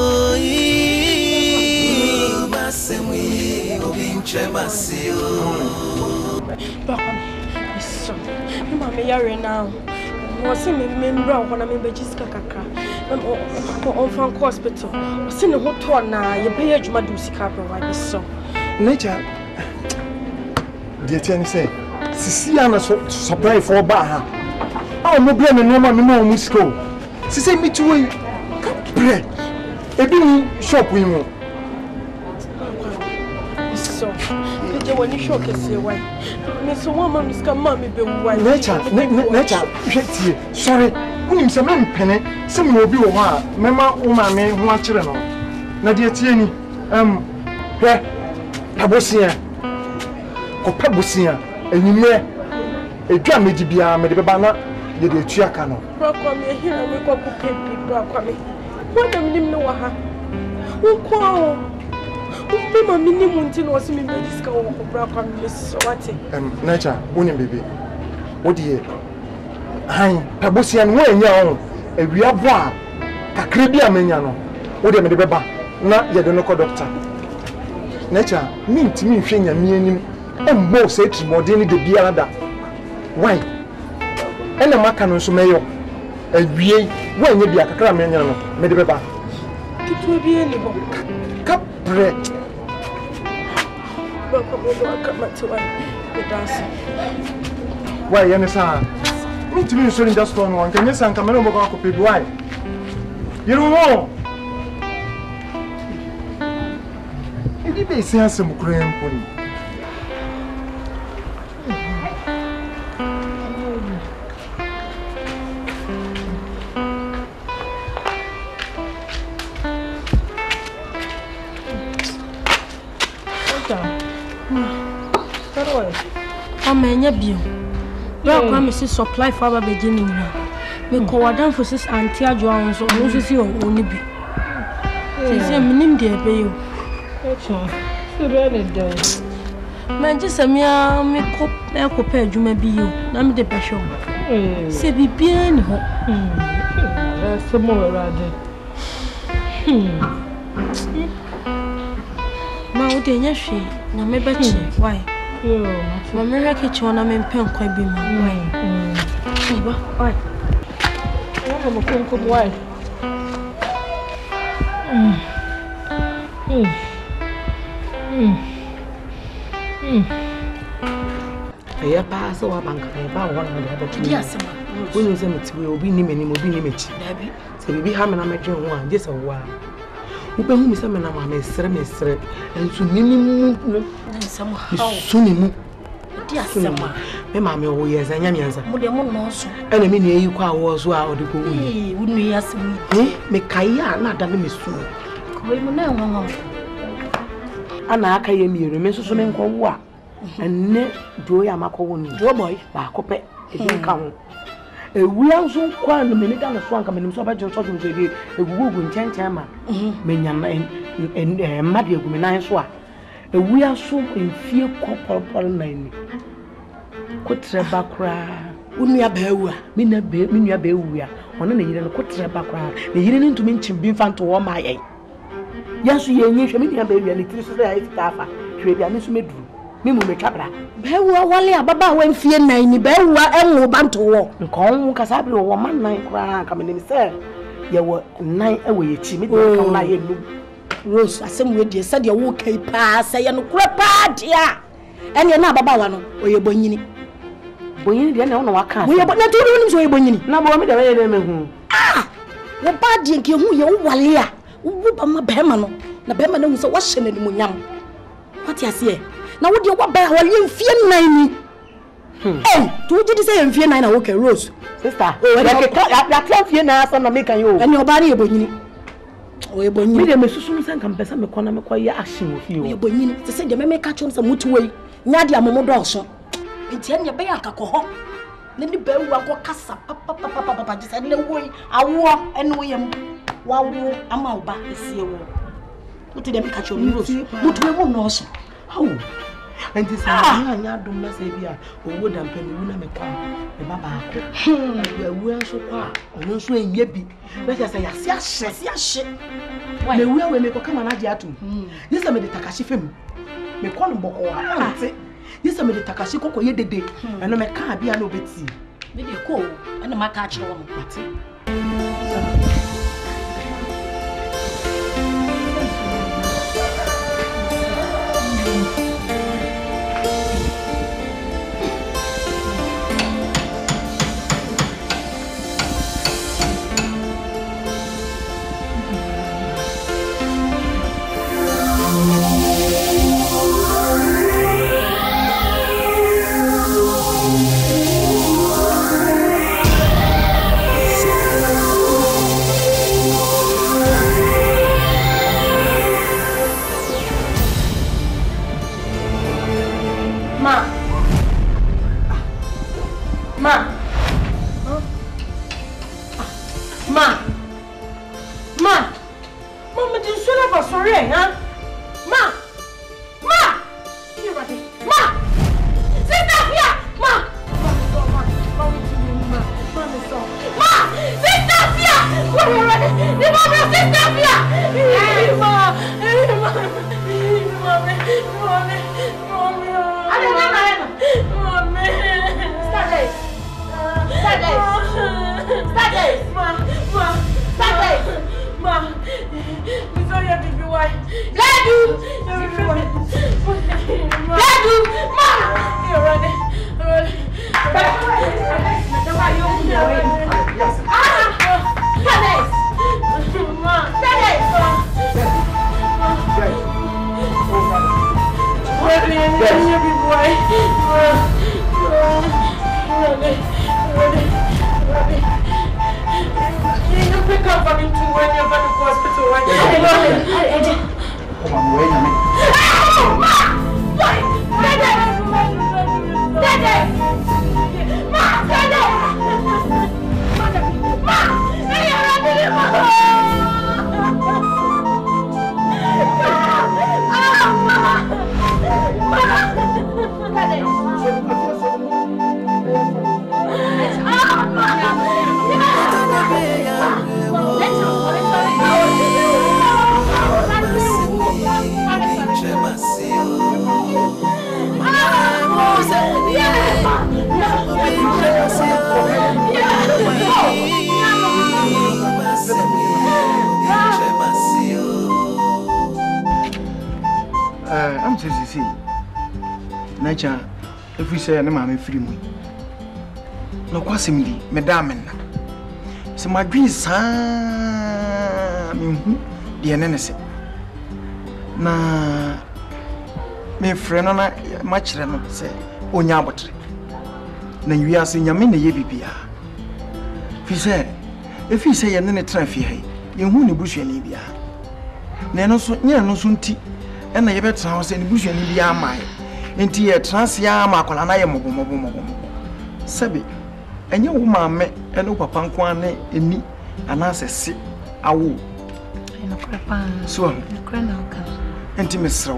masemwi obinche masio bakon so mi ma me yare now wo se me mbra wo na me bejiska kakra on fan hospital wo se ne hoto na ye be adwuma du sika bro wa so nature the ten say sisi ana supply for ba ha a mo bia me no ma me ma mo sika sisi mi tuwe bre ebi ni shop yi mo so je woni shop kese wai me so wa ma sika ma me be wai nature hwetie sorry unim se me mpene se me obi wo ha me ma wo ma me ho a kire no na de tie ni hwe tabosia ko pabosia enyime edwa meji bia me de beba na ye de tu aka no bro kwa me hira me kwa ku pepi bro kwa me wanda minim no wa ha wo kwa me ma minim nti no se me mediska wo ko bro kwa me so wate nature unim bebe wodi han pabosia no enya ho ewia bo a kakra bi amanya no wodi me de beba na ye de no ko doctor nature mi ntimi hwe nya mi anim embo se trimode ni de biara da why ena maka no so meyo awie wanye bia kakra amanya no me de beba kitu bi ni bo kapre bro kwa me do akama tuwa me dance why yene sa mi ntimi so ni just no anka nyesa anka me no boko akopɛ bi why yiru wo ebi be si asem kura emponi amenya bio bra kwa me si supply for ba beginning na me ko wadan for sis anti adwo an so no so si oni bi se minim de be yo echa se be ne de manje samia me ko pa adwuma bi yo na me de be show se bibia ni ho se mo rade ma wo de nya hwe na me beche why ma me rake chi wona me pen kwa bi ma why why mo ko why ya pa so wa banka ya ba wona me da to di asema woni se metiwe obi ni meni obi ni mechi dabi se bibi ha me na me dwen ho a je se wa wo be hu mi se me na ma me sere ensu mimi mu nsama su ni mu di asema me ma me wo ye zanya mianza mo de mo no so ena mi ni eyi kwa wo so a odi ko wu wonu ya asemi me kai a na da me su ko mo na nwanwa ana aka ye miero me so me nko wo a enne do ya makowo ni do boy ba kope e ka ho ewia nso kwa no me ni ga no so anka me nim so ba je so dum so e egugu nchenchen ma me nya na mmade egumi nan so a ewia so enfie kopopol na ni kotre bakra unua ba ewu a me nua ba ewu a ono na yire no kotre bakra na yire ni ntumi nchim bi fa nto wo ma ye yaso ye nyi hwe me nua ba ewu a ni tiri so da ya fitafa hwe bia me so meduru mimu metwabra bewa wale ababa wa mfie nan ni bewa enwo banto wo nkon kasabre wo man nan kra ka menim se ye wo nan ewo ye chi me de ka na ye nu Rose asem we de se de wo kai pa se ye no kura pa dia ene na ababa wa no oye bonyini de na wo wa ka wo ye na to nim so oye bonyini na bo me de we de me hu wo ba de nke hu ye wo wale a wo ba ma be ma no na be ma na hu se wo hye na ni munyam what ya se na wo de wo ba wa ye mfie nan ni to ji say mfie nan na wo ke Rose sister ya ka mfie nan asa na me kan yo ene oba na ye bonyini oye bonyini me de me susu nsan kan pesa me kona me kwa ye action wo fie oye bonyini se de me ka chom se mutu wei nya de amomo do so nti ene be ya kakọ ne ni be wa ko kasa papa ji se ne woi awo ene wo yem wa wo ama oba esie wo mutu de me ka chom Rose mutu we mu no so how enti sa anya dum na se bia owo dampe me wu na me kwa me baba akọ awu enso kwa ono so enye bi be se ya se ahye me wu awe me ko kama na je atum yesa me de takashi fem me kwa no boko a ante yesa me de takashi kokko ye dede eno me ka bia na obeti me de ko eno ma ka kire wo no ate Chemas. wote sisi nacha every say na ma me free mu no kwasem di me da men na se madwin sa me hu de ne se na me freno na ma kire no se onya abotre na wiase nyame na ye bibia fi se efi se ye ne tra fi hai ye hu ne busuani bia na no so nya no so nti na ye betra ho se ne busuani bia mai nti ye transia ma akola na ye mobomobo sabi enye wo maame ene papa nko ane eni anasese awo eno papa so krana ka enti mesrew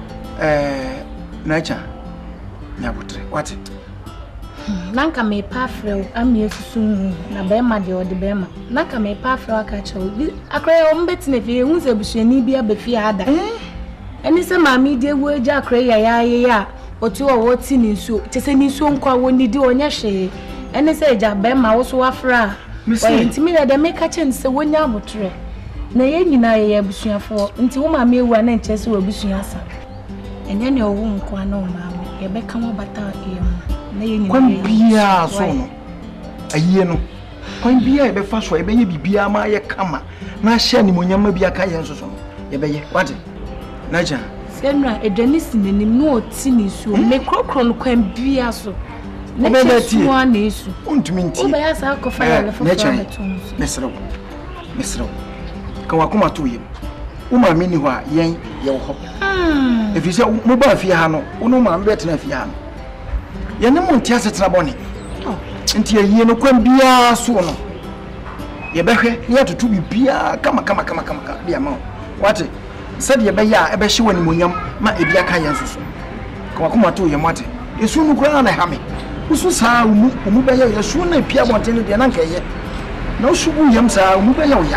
nacha nyabotre what nanka me pa frɛw amie susu na be ma de ode be ma nanka me pa frɛw aka kyɛw akra o mbetine fi hu se busuani bia be fi ada eni se maami de wo agya akra ya otu o woti ni nsuo kyese ni nsuo nkwa woni di onye hwe eni se agya be ma wo so wafra o ntimi de meka chen se wonya abotre na ye nyina ye busuafo nti wo maami ewu na nkyese wo busuasa enye ne owu nkwa na o maami ye be ka mo bata ye na ye nyina kwan bia so no ayie no kwan bia ye be fa so ye be ye bibia ma ye kama na hye ni monyama bia ka ye nso so ye be ye what naja senra edwanisi nenim no otini so me krokro no kwan bia so na ti so na esu untumi nti oba ya sa kofa ya le fofa beton mesro kan wakoma to yem wo ma me ni ho a yen ye wo ho efi se mo ba fi ha no wo no ma me betena fi ha no ye ne mo ntia setena bone nti ye no kwan bia so no ye behwe ye totu bibia kama dia ma what said ye be ya e be hye wani monyam ma e bia ka yen so kan wakoma to yem what esu nu kura na ha me usu saa umu be ye yesu na pia bonte ne de na nka ye na usubu yam saa umu be ye o ya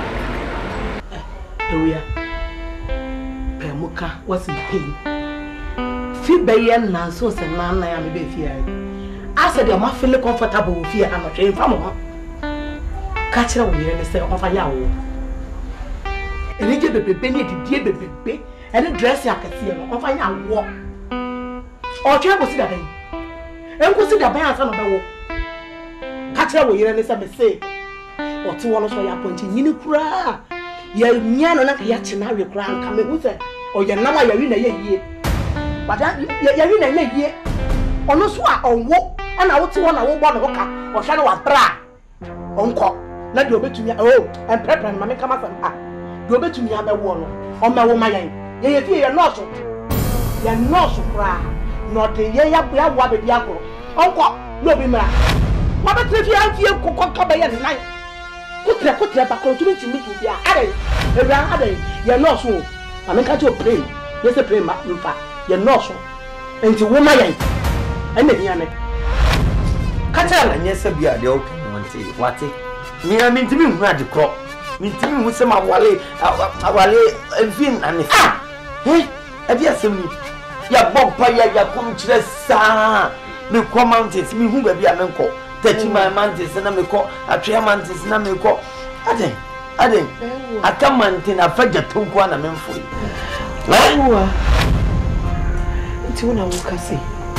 ewia pemuka what's the pain fi be ye na so se na na ya me be fi ai I said you ma feel comfortable fi ha no twen fa mo ka kire wo yire ne se o fa ya wo ene je bebebe ne didie bebebe ene dress akase no o fa ya wo o twen ko si da ben enkusi da ban asa no bewo ka kire wo yire ne se me se o ti wono so ya ponti nyini kura ya nya no na ya chi na we kura nka me hu se o ye nama ya wi na ye yie bada ya wi na ye yie ono so a onwo na wo ti wo na wo gbo no ka o hwe no wa bra onko na de obetumi emprepare ma me kama sam a de obetumi abewo no o mewo ma yan ye fie ye nurse kura no de ye ya wa be dia kro onko no bi mra ma be trefi anfie kokko ka be ye nan kutre ba kro tumi timi tu bia are ye nurse o ma me ka je pray ye se pray ma mfa ye nurse enti wo ma yan ene hia ne kacha na nyesa bia de open wonte wate mi na mintimi hu ade kro mintimi hu se ma wale enfin ane e bia semni ya bompa ya kom kire saa me ko mountains mi hu ba bia me nko tachi my mountains na me ko atwe mountains na me ko ade aka mountain afaja tonko na me mfo wa nti wona wo kase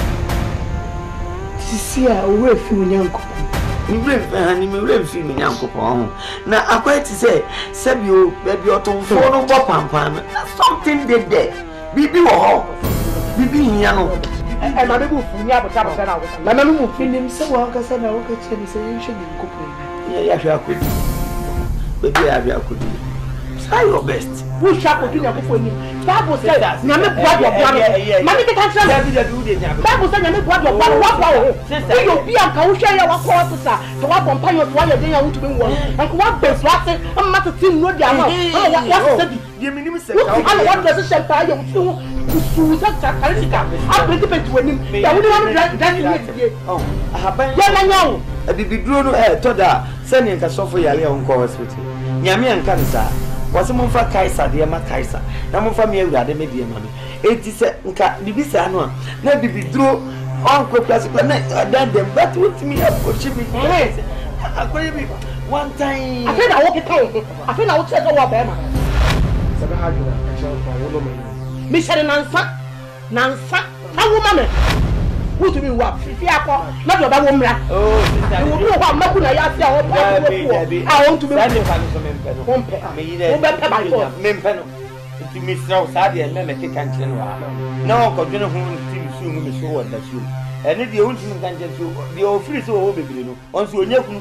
sisia owe fi onyanko me ure fi mi nyankopon na akwati se bio baby otonfo no bo pampan something did there bibi wo ho bibi hia no e ma be bu fu nya bota na wo na na mu finim se wo kasa na wo ka chiri se yin hwe nkopo ya hwe akodi baby ya hwe akodi try your best who sharp odu nyakofo ni Bible says nyame boa do mami ke kantra Bible says nyame boa do wa kwa wo we yo bia ka wo hwe ya wa kwa sisa to wa bompa yo to wa ye den ya wutu be wo anko wa besu ase amma to tin no dia ma wa se bi die minim se ka ala wa dress shelter ya wutu su sa ta kalika a penti penti wanim ya wudi wa dress ni tie ahaban ya na nyawo abibiduro no to da sene nka sofo yale on ko hospital nyame anka nsa wase mo fa kaisa de ma kaisa na mo fa me awurade me de ma me enti se nka bibisa no na bibiduro on ko class na dan dem but with me approach me akoye bi one time I na wo keke na wo tse so wa be ma sabe ha jura e so fa wo lo me mi shere nansa nansa awo mame wutu mi wa fifi akọ na do ba wo mra sister wo bi wo ba maku na ya fi a wo pa wo a won tu me wo mpe wo be pe ba yo me mpe no ti mi sraw sa de me keka nkyere no wa na ko dwene ho ti su mu me so wo da su ene de won ti mi kan nkyere so de o free so wo bebere no on so onyakunu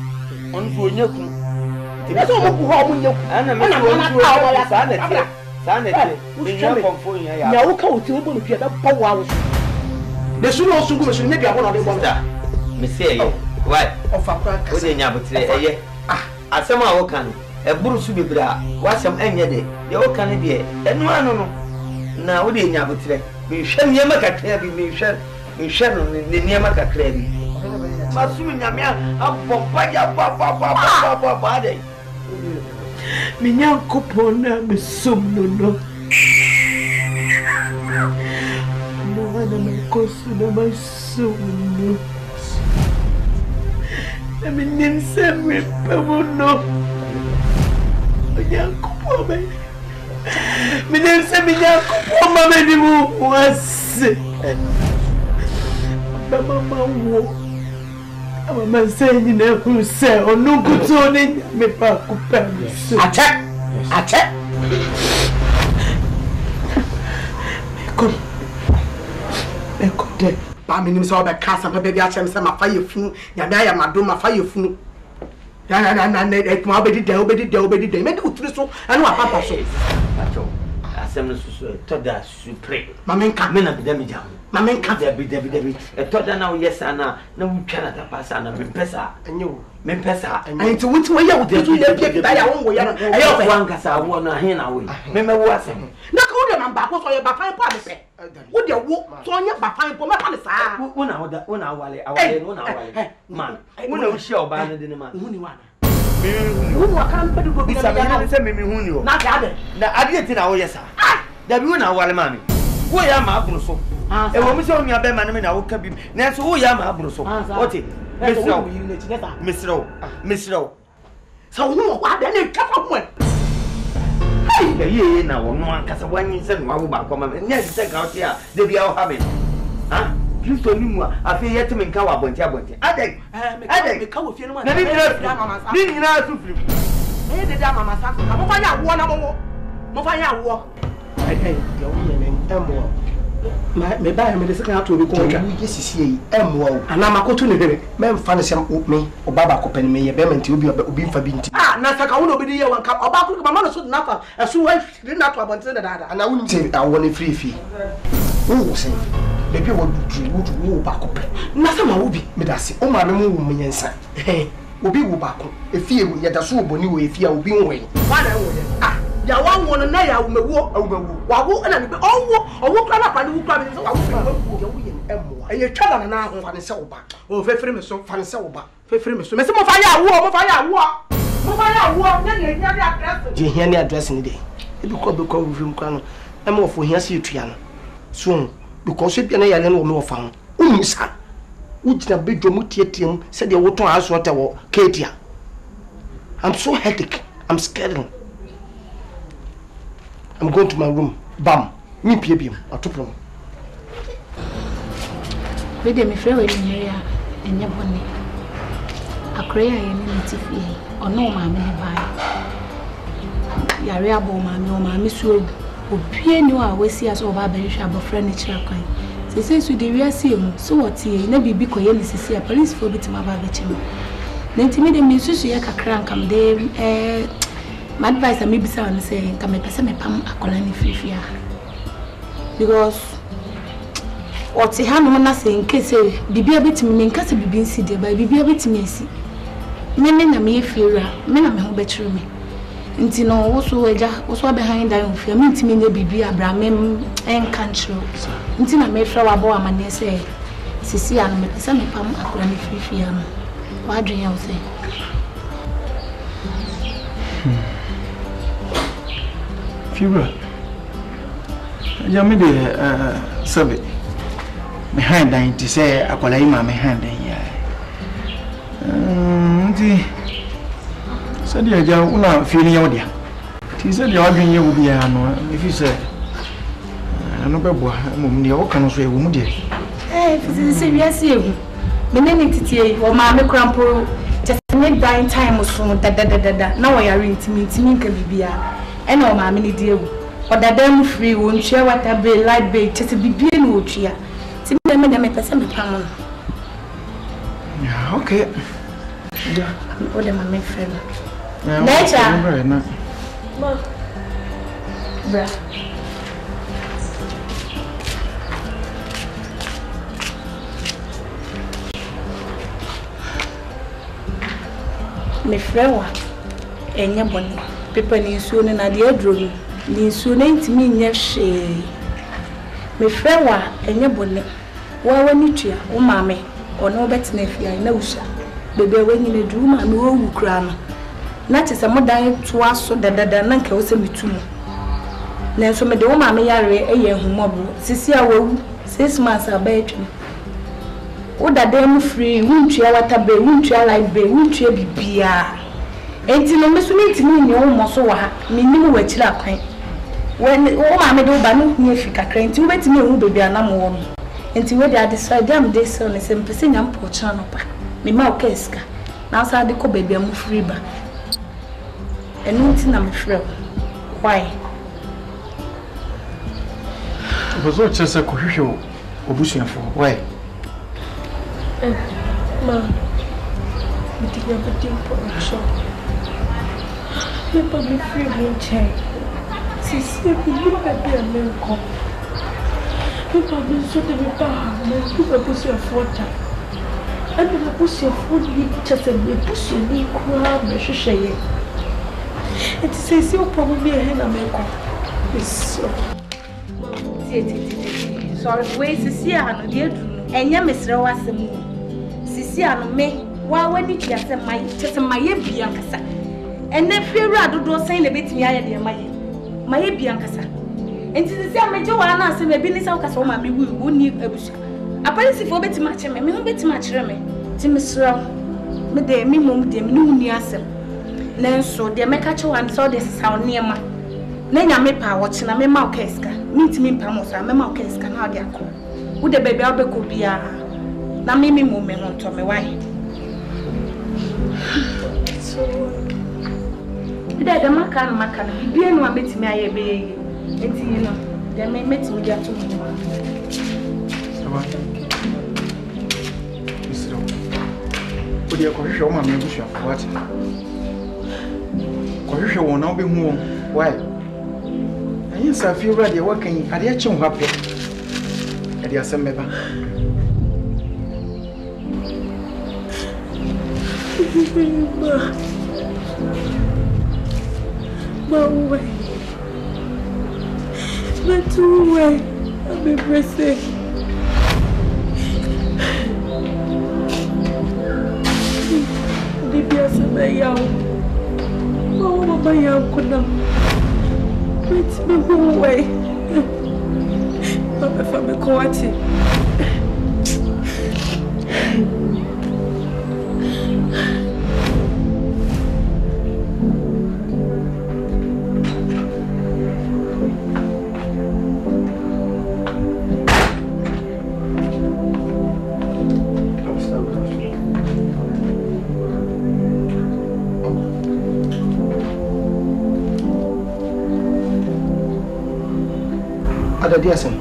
ti so mo ku ho mo nyaku ana me so sa na ti sa na ti ni ya konfo ya ya wo ka wo ti wo bo no pia da pa wa wo de su no su ku me su ne bia bo no de bo me say ye why of akra ka wo de nya botre eye asema wo kan e buru su bebra wasem enye de wo kan de enu anu no na wo de nya botre me hwe nye makakra bi me hwe no ne nye makakra bi masu nyame abompa ya ba de minha cupona me somno no ana me cosu no mais somno na menina sempre pamono minha cupona menina sempre minha cupona me de muase mama wo Mama say you know who say or no good on me pa couper attack me come de ba me nim say o be cast am baby achem say ma fa yefunu ya me aya mado ma fa yefunu na e kuma obedi de me de utri so anu apapa so acho asem no so to da supre mama nka me na bi da mi jam mama nka David to da na wo yesa na wo twa na da pasa na me pesa enyo me pesa enti wuti wo ya wo tutu ya pie da ya wo ya ayo fa wanka sa wo na he na we me wo asem na ka wo de man ba ko so ya ba fan po abepe wo de wo so nya ba fan po me pa le sa wo na awale man wo na wo shi oba na de ne man wo ni wa wo wa kan pe do bi sa me se me hu ni o na ga de na ade ti na wo yesa da bi wo na awale mami wo ya ma aburu so e wo mi se onua be ma ne me na wo ka bi na so wo ya ma aburu so ote mesro so wo wa de ne ka fa mo ye na wo no ankasa wanyi se no wo ba ko ma nya se ka ote a de bia wo ha me ha Kristo ni mu afi yete me nka wa bonti adeg me ka wo fie no ma na ni nyina su firi me de da mama sa ka mo fa ya wo na mo fa ya wo de wo ye ne embo me ba me de sika to bi ko nka wo ye sisi yi embo ana makoto ne bere me mfa ne sem me obaba ko pen me ye be menti obi mfa bi nti na saka wo no bi ye wanka oba ko mama no so na fa asu wa firi na to abonte da da ana wo nti awo ne free wo se bebi wo du ba ko pen na sama wo bi me da se o ma me mu wo menyensa obi wo ba ko efie wo ye da so oboni wo efie obi nwe wa na wo ye ya wa won na ya wo mewo wa wo na be owo kra na pa ni wo kra be so wa wo ye wo ye emmo ye twa na ho fa ne se wo ba o fefere me so fa ne se wo ba fefere me so me se mo fa ya wo na ne nya de address je hia ne address ni de e bi ko wo film kwa no e mo fo hia se etua no so because e bi na ya le no wo me wo fa ho unsa ujina bedro mu tietiem se de wo ton aso ta wo ketia I'm so headache. I'm scared. I'm going to my room. Bam. Me piebim. Atopro. We dey me frɛ we nyere ya enye bone. Akra ya ye ne tifi. Ono ma me ne bai. Yare abo ma me o ma me su obie ni wa wesi aso oba ba hwehwe abofra ne kira kwan. Sese su de wiase mu so wotie na bibi koye ne sisi a police fo bitima ba ba chim. Na ntimi de me susu ya kakra nkam de my advice I maybe say on say come pese me pam akola ni frifia because what he had no na say in case bibia betimi me nkase bibi nsi de ba bibia betimi asi me na me efira me na me ho betire me nti no wo so eja wo so behind that ofia me ntimi na bibi abrame enkanchro nti na me fra wa bo amane say sisi an me pese me pam akola ni frifia no wa dwen ya wo say Fibra. Yami de sabe. Behind that to say akola ima me hand ya. Nti said ya ja una feeling ya dia. Ti said ya adwen ye obi ya no if you say no beboa mum de wo kan so e wo mu de fisi wiase ehu menene titie wo ma me krampo just need dying time so da na wo yare ntimi nka bibia e na wo ma me ne die ewu odada mu free wo ntwe water bill light bill just bibia na otwia ti me me pese me pam no yeah okay yeah o de ma me free nature na ma bra me frewa enye boni pepa ni nsuo ne na de adro ni nsuo ne ntimi nya hwe me frewa enye boni wa wani tua wo maame ono betina fia na usha bebe wanyi ne du maame wo wu kra no na tese modan to aso dadada na nka wo se metumu na nso me de wo maame yare eye humobo sisi a wawu 6 months abaetwe o dada mu free wuntwa watabe wuntwa light be wuntwa bibia enti no meso ntimi nyi wo moso wa ha minnim wachira kwan when wo ma me do ba no hu afika kran enti wo betimi ehu bebia na mo wo no enti we dey decide am dey so ne se mpese nya mpo chira no pa me ma o keska na sa de ko bebia mu free ba enu enti na me free why bozo chese ko hwehwe obusuafo why ma mitinya betimpo so me pa me free me check si bi bebe amenko me pa me so de me pa me ku be pusi afota and me pusi afota ni chese me pusi ni kwa me hwehweye it says you probably a na menko so sorry we sisi ano de adunu enye mesre wasem sisi ano me wa wani tia se mai chese maye bia nkasa ene fieru adodo sen le betimi aye de maye bia nkasa enti sisi ameje wa na ase me bi ni sa ukasa o ma me wu woni abusu aparisi fo betimi ache me ho betimi achere me ti mesra me de me mom de me ni asem nenso de meka che wan so de sa onema na nya me pa wo che na me ma okeska nitimi mpa mo so me ma okeska na ode akọ wo de bebe abeko bia na me mom me honto me wai so de maka na bibia no ametimi aye be enti no de me metimi dia to mo sawa isro odi ko hwehwe o ma me busuafo ati ko hwehwe won na obehu won why ayi safi ura de wakan ade a chen hwape ade asem meba Mawe, Matuwe, I'm embracing. Libya Samayao, Mama Mayao Kuna, wait me away. Mama Famikoati. Ada dia sen.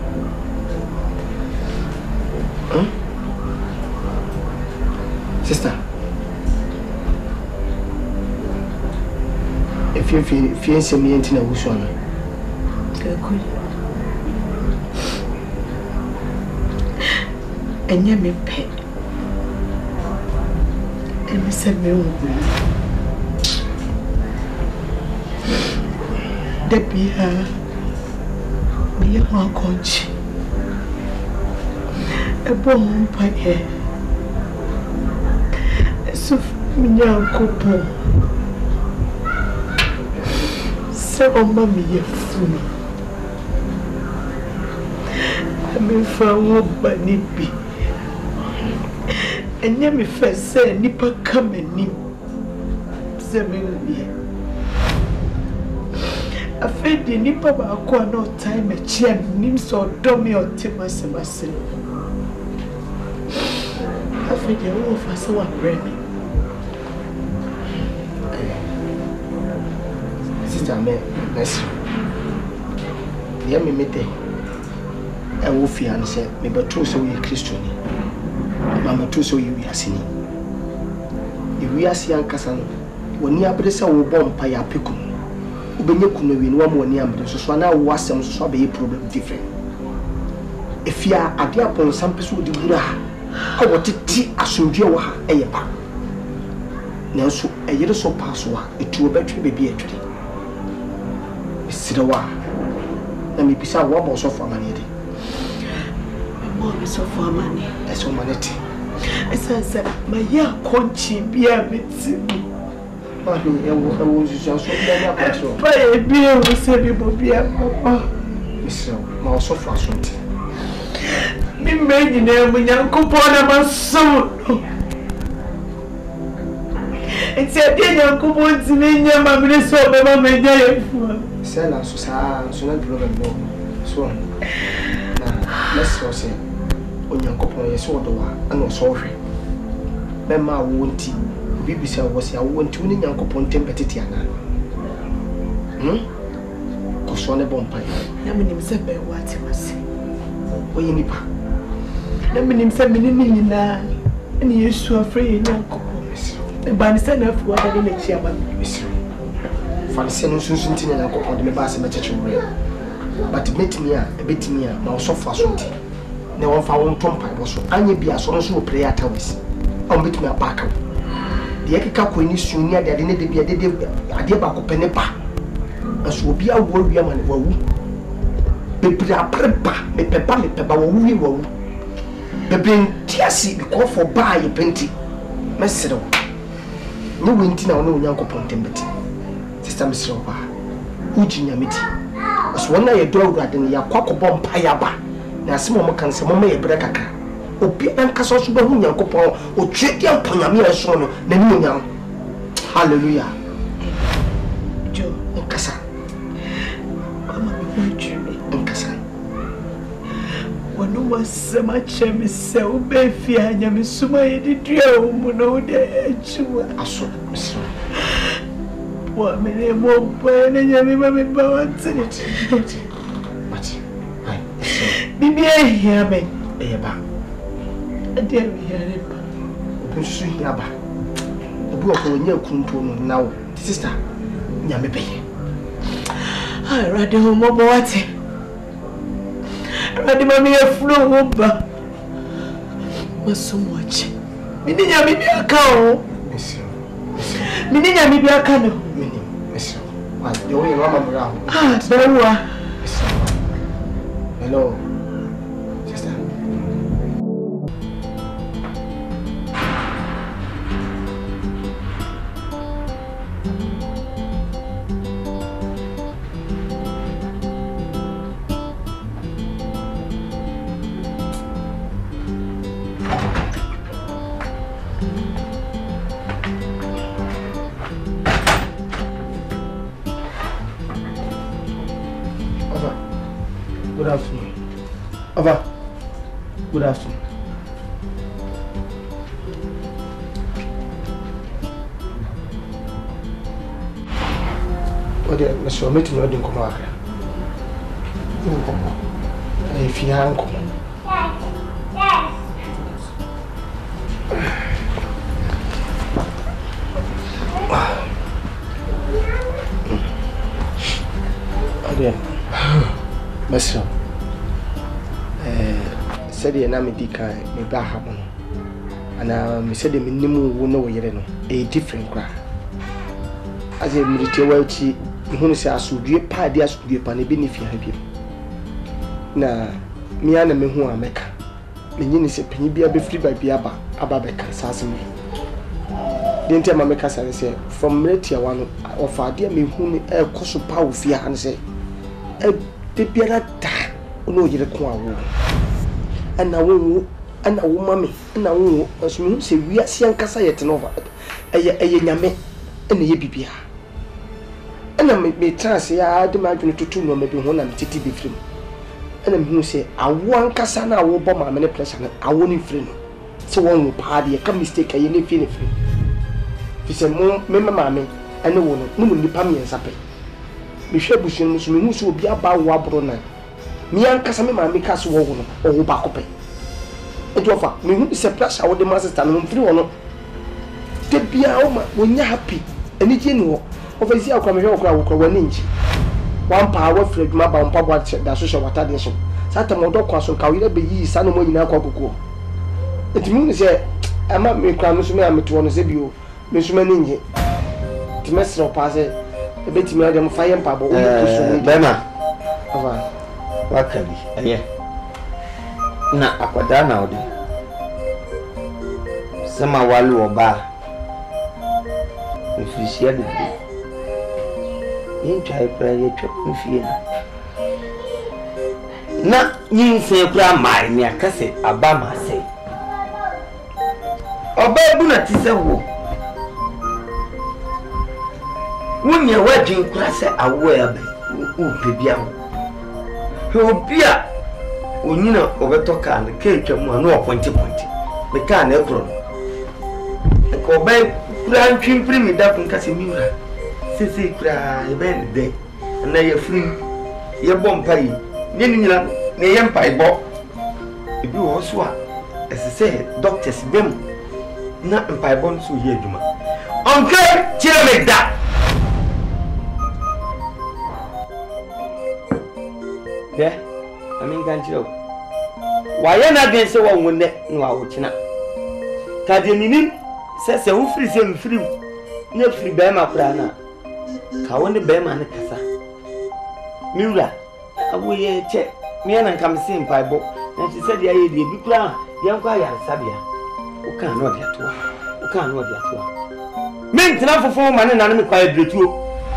Sister. If you see me into the bush on. Good. And you me pet. And we said me Debbie me wa konchi e bon pa e so minya kopo se o ma mi ye funu me fa wo ba ni bi enye me fa se nipa kamani se me ni afedi nipa ba ko no time chia nim so do me otima semase afedi wo fa se wa bremi sister me bless you me mete e wo fi an se me beto so we Christian mama to so you asini e wi asi ankasa no woni abrese wo bompa ya peku ubenye kuno wi no woni amde so na wo asem so be problem different efia ade apon sampe so di bura ha wotiti asomdwe wo ha eye pa na so eyere so pa so a etu obetwe bebi etwere sidawa na mi bisa wo bo so for amane de mo bi so for amane eso maneti esense maya konchi bia beti ba do ewo so bia na patro ba e bia wo se bi bo bia papa miso ma so for asonti mi menyi na mu nyankopo na maso enti ade nyankopo ntimi nyama mi so be ma menya yefu sela so sa so na problem no so na let's say onyankopo yeso odowa ana so hwe mema wo nti bibisa wo se wo nti woni nyankopo ntempetete ana ko so ne bompa na minim se be wati mase oyi nipa na minim se minini nyina eni yesu afre nyankopo e ba ni se na afu wa de na chi aba fanse no sunsun tin na nyankopo de me ba se me cheche wure but betimi a na so fa so nti na won fa won tompa bo so anye bia so no so prayer towers on betimi abaka de ekeka ko ni suni ade ne de bia de ade ba ko pene ba aso obi awo wi ama ne wawu bebra preba me peba wo wi wawu bebren tiasi because for ba ye penti mesero no wenti na won onyankopon tembeti sister mesero ba uji nyameti aso wona ye do awurade ne yakwa bompa ya ba na asemo mo kan se mo ye breka kakra obi anka so ba hu nyankopon o twedi amponyame eso no na ni onyam hallelujah jo nkasa mama me hujumi nkasa wono wasema chemi se obefi anya misuma yedidua mu no de echiwa aso mesro wa mene mo ba na nyame ma me ba wantene mati ai bibi ehia be eba ade ehia ba obi so hia ba obi o ko nya kunto no nawo sister nyame beye ai rade ho mo bo wate rade ma me afuro ho ba masumwache mini nyame bi aka o mini nyame bi aka no mini mesro wa de o ye mama mura ho bewa hello sister Good afternoon. Ava. Good afternoon. Ode na so meeting no din komo akra. Ai fi hanko. Ode. Mesro. Said na me dika me ba ha no. Ana me said me nimu wo no wo yere no. Different kra. As a military welchi hunu se asudue pa de asudue pa ne benefit ha bi. Na me ana me hu ameka. Me nyini se panyi bia be free by bia aba be ka sase me. Dente ma me ka sare se from military one of ade me hu ni e koso pa wo fia han se de biara ta ono yire ko awo ana wo mame ana wo asumi se wia se ankasa yete no eye nyame ene ye bibia ana me chance ya de ma dwene tutu no me bi ho na me titi bi firim ana me hu se awo ankasa na awo bo ma me ne pressure na awo ni firim se won wo pa de ka mistake aye ne fi ne firim fi se mo me ma me ane wo no mo ni pa me nsa pe me hwe busu no so me hu se obi aba wo abro na me ankasa me ma me ka so wo no o wo ba ko pe ejofa me hu se pressure wo de ma sister no mfiri wo no te bia o ma wo nya happy ani je ni wo ofisi akwa me hwe okra wo kra wani nchi wan pa wa fred ma ba mpa bwa da so wata de so sata mo do kwa so ka wi be yi sa no mo nyina akwa kokko etimi ni se ama me kra no so me ameto no se bio me so mani nje ti mesro pa se e betimi ade mo fa ye mpa bo o ko so bema ava wakabi aye na akwada na odi sama walu oba ofisia de yen try pra ye twap fie na yin se pra mai ni akase aba ma se oba bu na ti se wo wonye wadwin kura se awo ya be u pebia ho obia onyina obeto ka na ke twam anu oponti me ka na ekro ko ba kura ntwin primi da kun kase miura sisi kura e ben de na ye free ye bompai ne nyina ne ye mpai bo ebi wo so a esese doctors bem na mpai bo so ye adwuma onke kire me da de amin kan kire waye na den se wo wonne no a wo kina ka de minim se wo free se mfiri ne free be ma kura na ka woni be ma ne kasa miura awoye che me na nkam se mpai bo na ti se de aye de bi kura ye nkwa ya sabia o kan no de atoa o kan no de atoa me ntina fofo ma ne na me kwa edretuo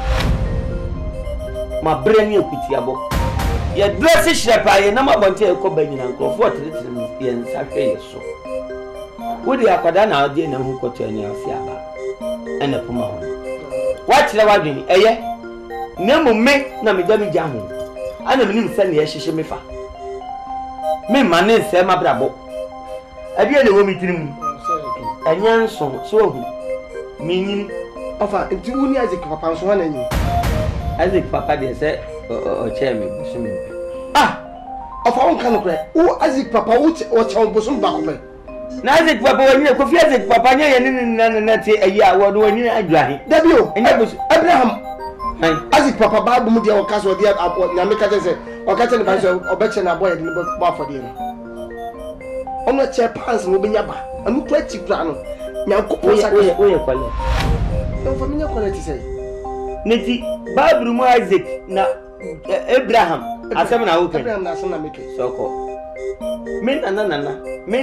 ma bre ni ekuti abo ye dress shrepa ye na mabonte e ko banyina nkrofo tretire ye nsahwe ye so wodi akwada na ade na hu koto ani afi aba ene puma ho wa kire wa dwini eye nemu me na me da me gya ho ana me nim se ne ye hyehye me fa me mane se mabrabo abi ele wo mi tirim anya nso so hu me nyini ofa nti woni Isaac papa nso wana nyi Isaac papa de se o che me busumi ofa on kan kure wo Isaac papa wo che busum ba ko pe na Isaac papa wani ko fi Isaac papa nya ye na te ayi a wo wani adwahi dabio enya busu Abraham Isaac papa ba bu mu dia o kaso dia na me ka se o ka che ne ba so obeche na boy de ne ba for dia ono che pants no benya ba anu kwa chi kura no nyankopon sa oye kwale no family kwale ti say neti babru mu Isaac na Abraham asem na wo kan Abraham na asem na meke soko min nana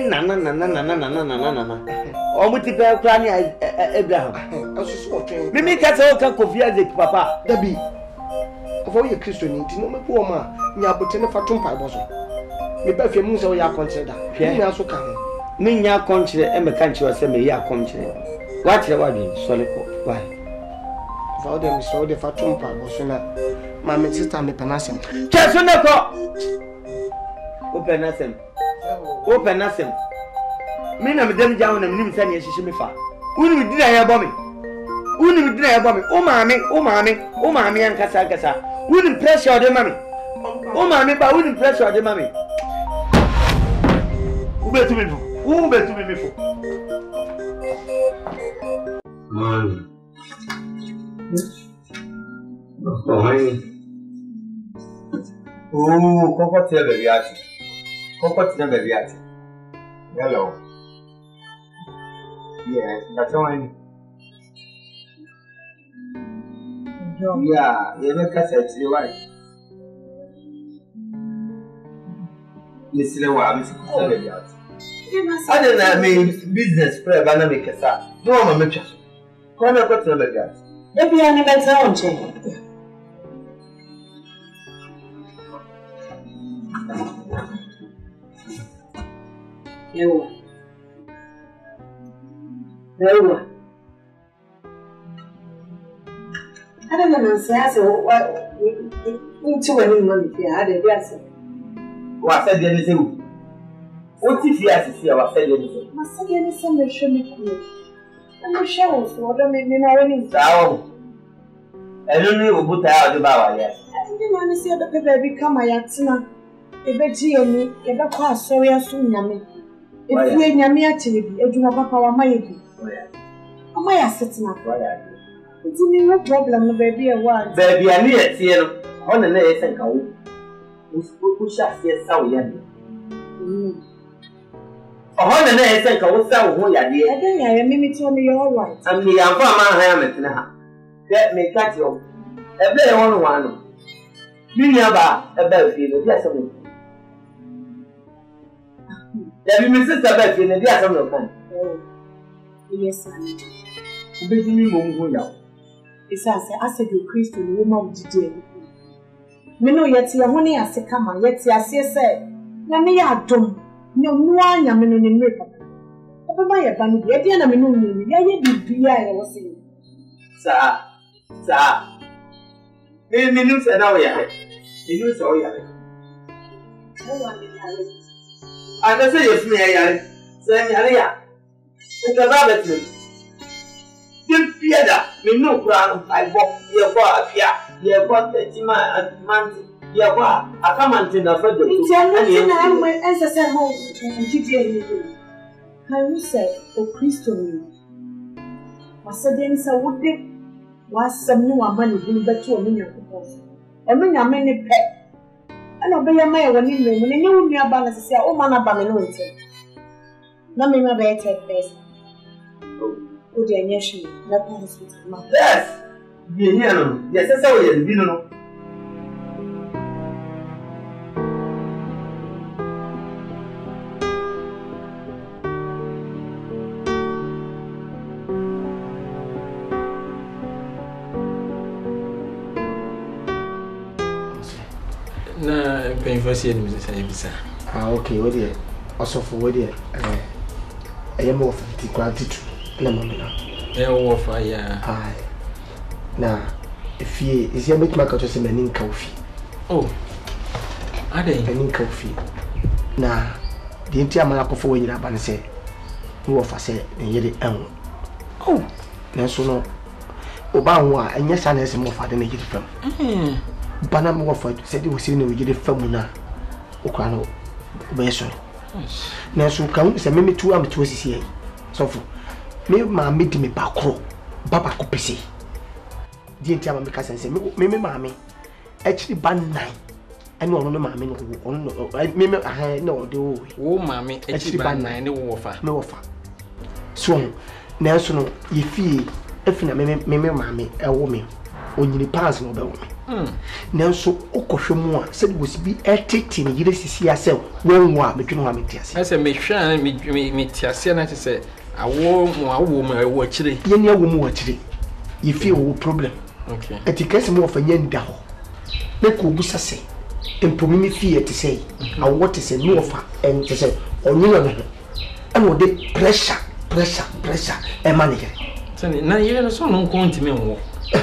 o muti pe kura ni Abraham aso so otwen mimi ka se o ka Kofi Isaac papa dabi ofo ye Kristo ni ti no me po ma nya bote ne fatum pa boso me ba fie mu se o ya kontre da ni aso ka ho min nya kontre e me kan che se me ya kontre wa kire wa dwen sole ko wa fa o de mi so de fatum pa boso na ma me sister me penasem ke so ne ko o penasem mi na me dem jawo na mi se ne hyehye me fa uni mi dina ya bo me o maame an kasa uni pressure de mami o maame ba uni pressure de mami ubetu mi fo man oh koko te be biati hello yes that's all. Yeah, you make us a tree white. Listen, what I'm saying. I don't mean business play, but I make a start. No, I'm a match. Come on, got to the gas. Maybe I never sound change. don't know, say, I said, what? Into any money, I had a blessing. What said anything? What if you asked if you have said anything? My second is some show me cool. I'm not sure, so don't make me know anything. I don't know what I about yes. I didn't want to see the paper become my accident. If it's me, if I cross, sorry, I soon yammy. If you ain't yammy, actually, if you have a power, my baby. Oh, my sitting up. It's no problem, baby. A while. Baby, I need a tear on the next and go. We shall see a sound yammy. On the next and go, so who are you? I don't know, Mimi told me you're all right. I'm the young farmer now. Let me catch you. A very one. You never a bell feeling, yes, or no. There be Mrs. Bell feeling, yes, or no. Yes, sir. Busy me, Mungo. It's as I said, you Christian woman today. Me know yet, your money as a camera, yet, I say, Nammy are dumb. No one, I'm in a ripper. Over my bunny, yet, I'm in a room. I was saying, Sir. Sir, me said, "Now we are. You saw it. I say, yes, me, say, Maria. It's a rabbit. Didn't fear that. Me no crown. I walk your bar, your bar, the month, your bar. I come until the further. I'm my ancestor home and GJ. Can you say, O Christian? I said, then, so would they? Was some new money being better than your proposal. I mean, I many pet. And obey a man when you knew about us, say, oh, man, about me. No, me, my better face. Oh, dear, yes, not hospital. Yes, yes, that's how you know. First year, Mrs. Okay, what dear? Also for what dear? I am more 50 gratitude. No, fire. Aye. Now, if he is here, make my country in coffee. Oh, are they in coffee? Now, the entire man for when you have say, who of us say, and yet the own. Oh, that's so no. Obawa, and yes, I have more for the naked film. Banam offered said he was in the Giddy Famuna. Ocano, Besson. Now, so come, say, maybe 2 amateurs here. So, for me, my meet me back crow, Baba Copisi. The entire because I say, Mimi, mammy, actually, ban 9. I know no mammy, no, I know the oh, mammy, actually, ban 9, no offer, no offer. So, now, so, if he, if you Mimi, mammy, a woman, when you pass no woman. Now, so Okoshimwa said was be a taking you see yourself one war between women. I said, make sure me Tiasiana to say, I won't woman, I watch it. Young woman, watch it. You feel no problem. Okay. At the case more for young down. Let Kubusa say, and Pomini fear to say, I want to say no offer and to say, or no, and what they pressure, and money. Now you're so long going to me.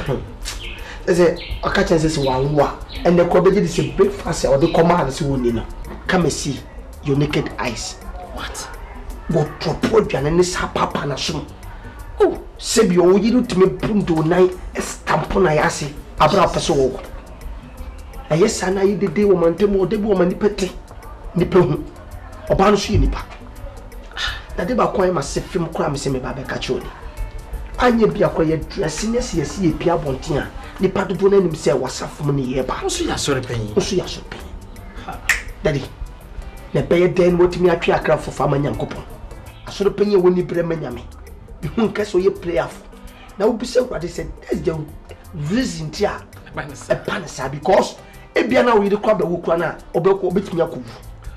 I catch this one war, and the cobbage is a breakfast or the command is wounded. Come and see your naked eyes. What? What proportion and this papa and assume? Oh, Sabi, you to me, Punto night, a stamp on Ayasi, Abra Paso. A yes, and I did the woman, the woman, petty, Nippon, or Banushi Nippa. That they were quite massive film crimes in my Babacachoni. I need be acquired dressing as you see a Pia Bontina. The part of himself was a money here, but so you're sorry, penny. Also, you're sorry, Daddy. The bear then what me a track for Farmer Yankopon. I saw the penny when you bring me. You won't catch all your play off. Now, be so what I said, that's the reason, dear. A panasa because if you are now with the crowd of Ukrana or Boko bit me a coup.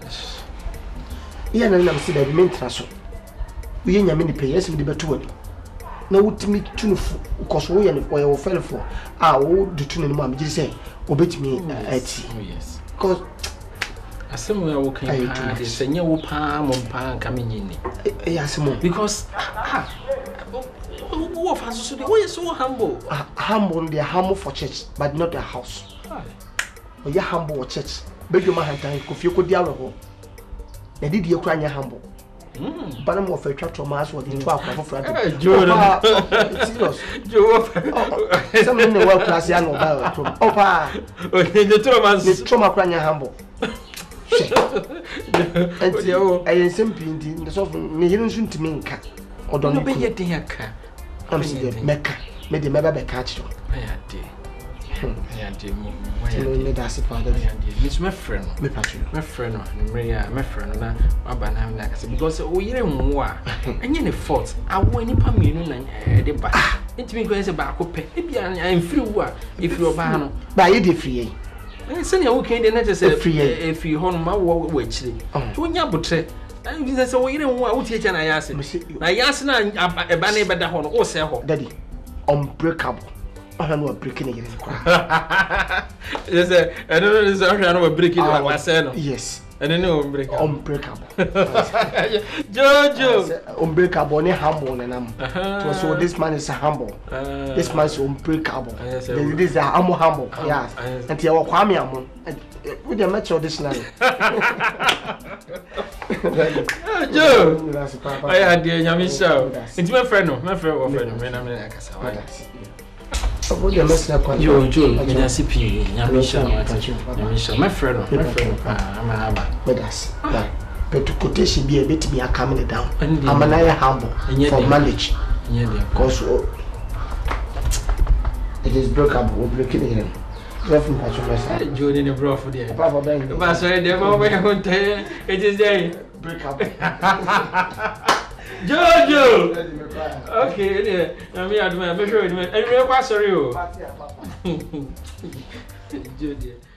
Here and I see that remain transfer. We ain't many players with the better. Now, what me to because we and oil fell for our do to the mammy say, obey me at yes. Because I somewhere walking, I say, no palm on palm coming in. Yes, because of us so they so humble. Humble, they are humble for church, but not their house. Oh, you're humble for church. Beg your man, if you could dialogue. They did you cry humble. But I'm of a church or mass or the 12 of Friday. Serious. Some in the world class young about the 2 months is trauma crying humble. And I am simply in the soft million to me. Or don't be yet here. I'm saying Mecca, made the member catch you. That's the father. It's my friend, my friend, because we are more and any fault. I want any permission and the back. It means a back of pay. I'm free if you're banner. By it free. I send you okay, then I say free if you hold my watch. To Yabutre. I said, we don't want to teach an I ask him. I asked a banner by the horn or sell. Daddy, unbreakable. I don't know breaking again. Yes, I don't know breaking myself. Yes, I don't know unbreakable. Jojo, unbreakable, only humble, and I'm. So this man is a humble. This man is unbreakable. This is a humble. Yes, and you are Kwame Amon. With the metro dictionary. Joe, I had dear Yamisha. It's my friend, my friend, when I'm in a casa. Joe, Yasipi, Yamisha, my friend, with us. But to quotation be a bit me a coming down. I'm an humble for marriage. Because it is breakable, we're breaking in. Joe in the bro for the Papa Bank. But the moment it is there. Breakable. Jojo! Okay, I mean, I'm sure it. And we're sorry. Jojo.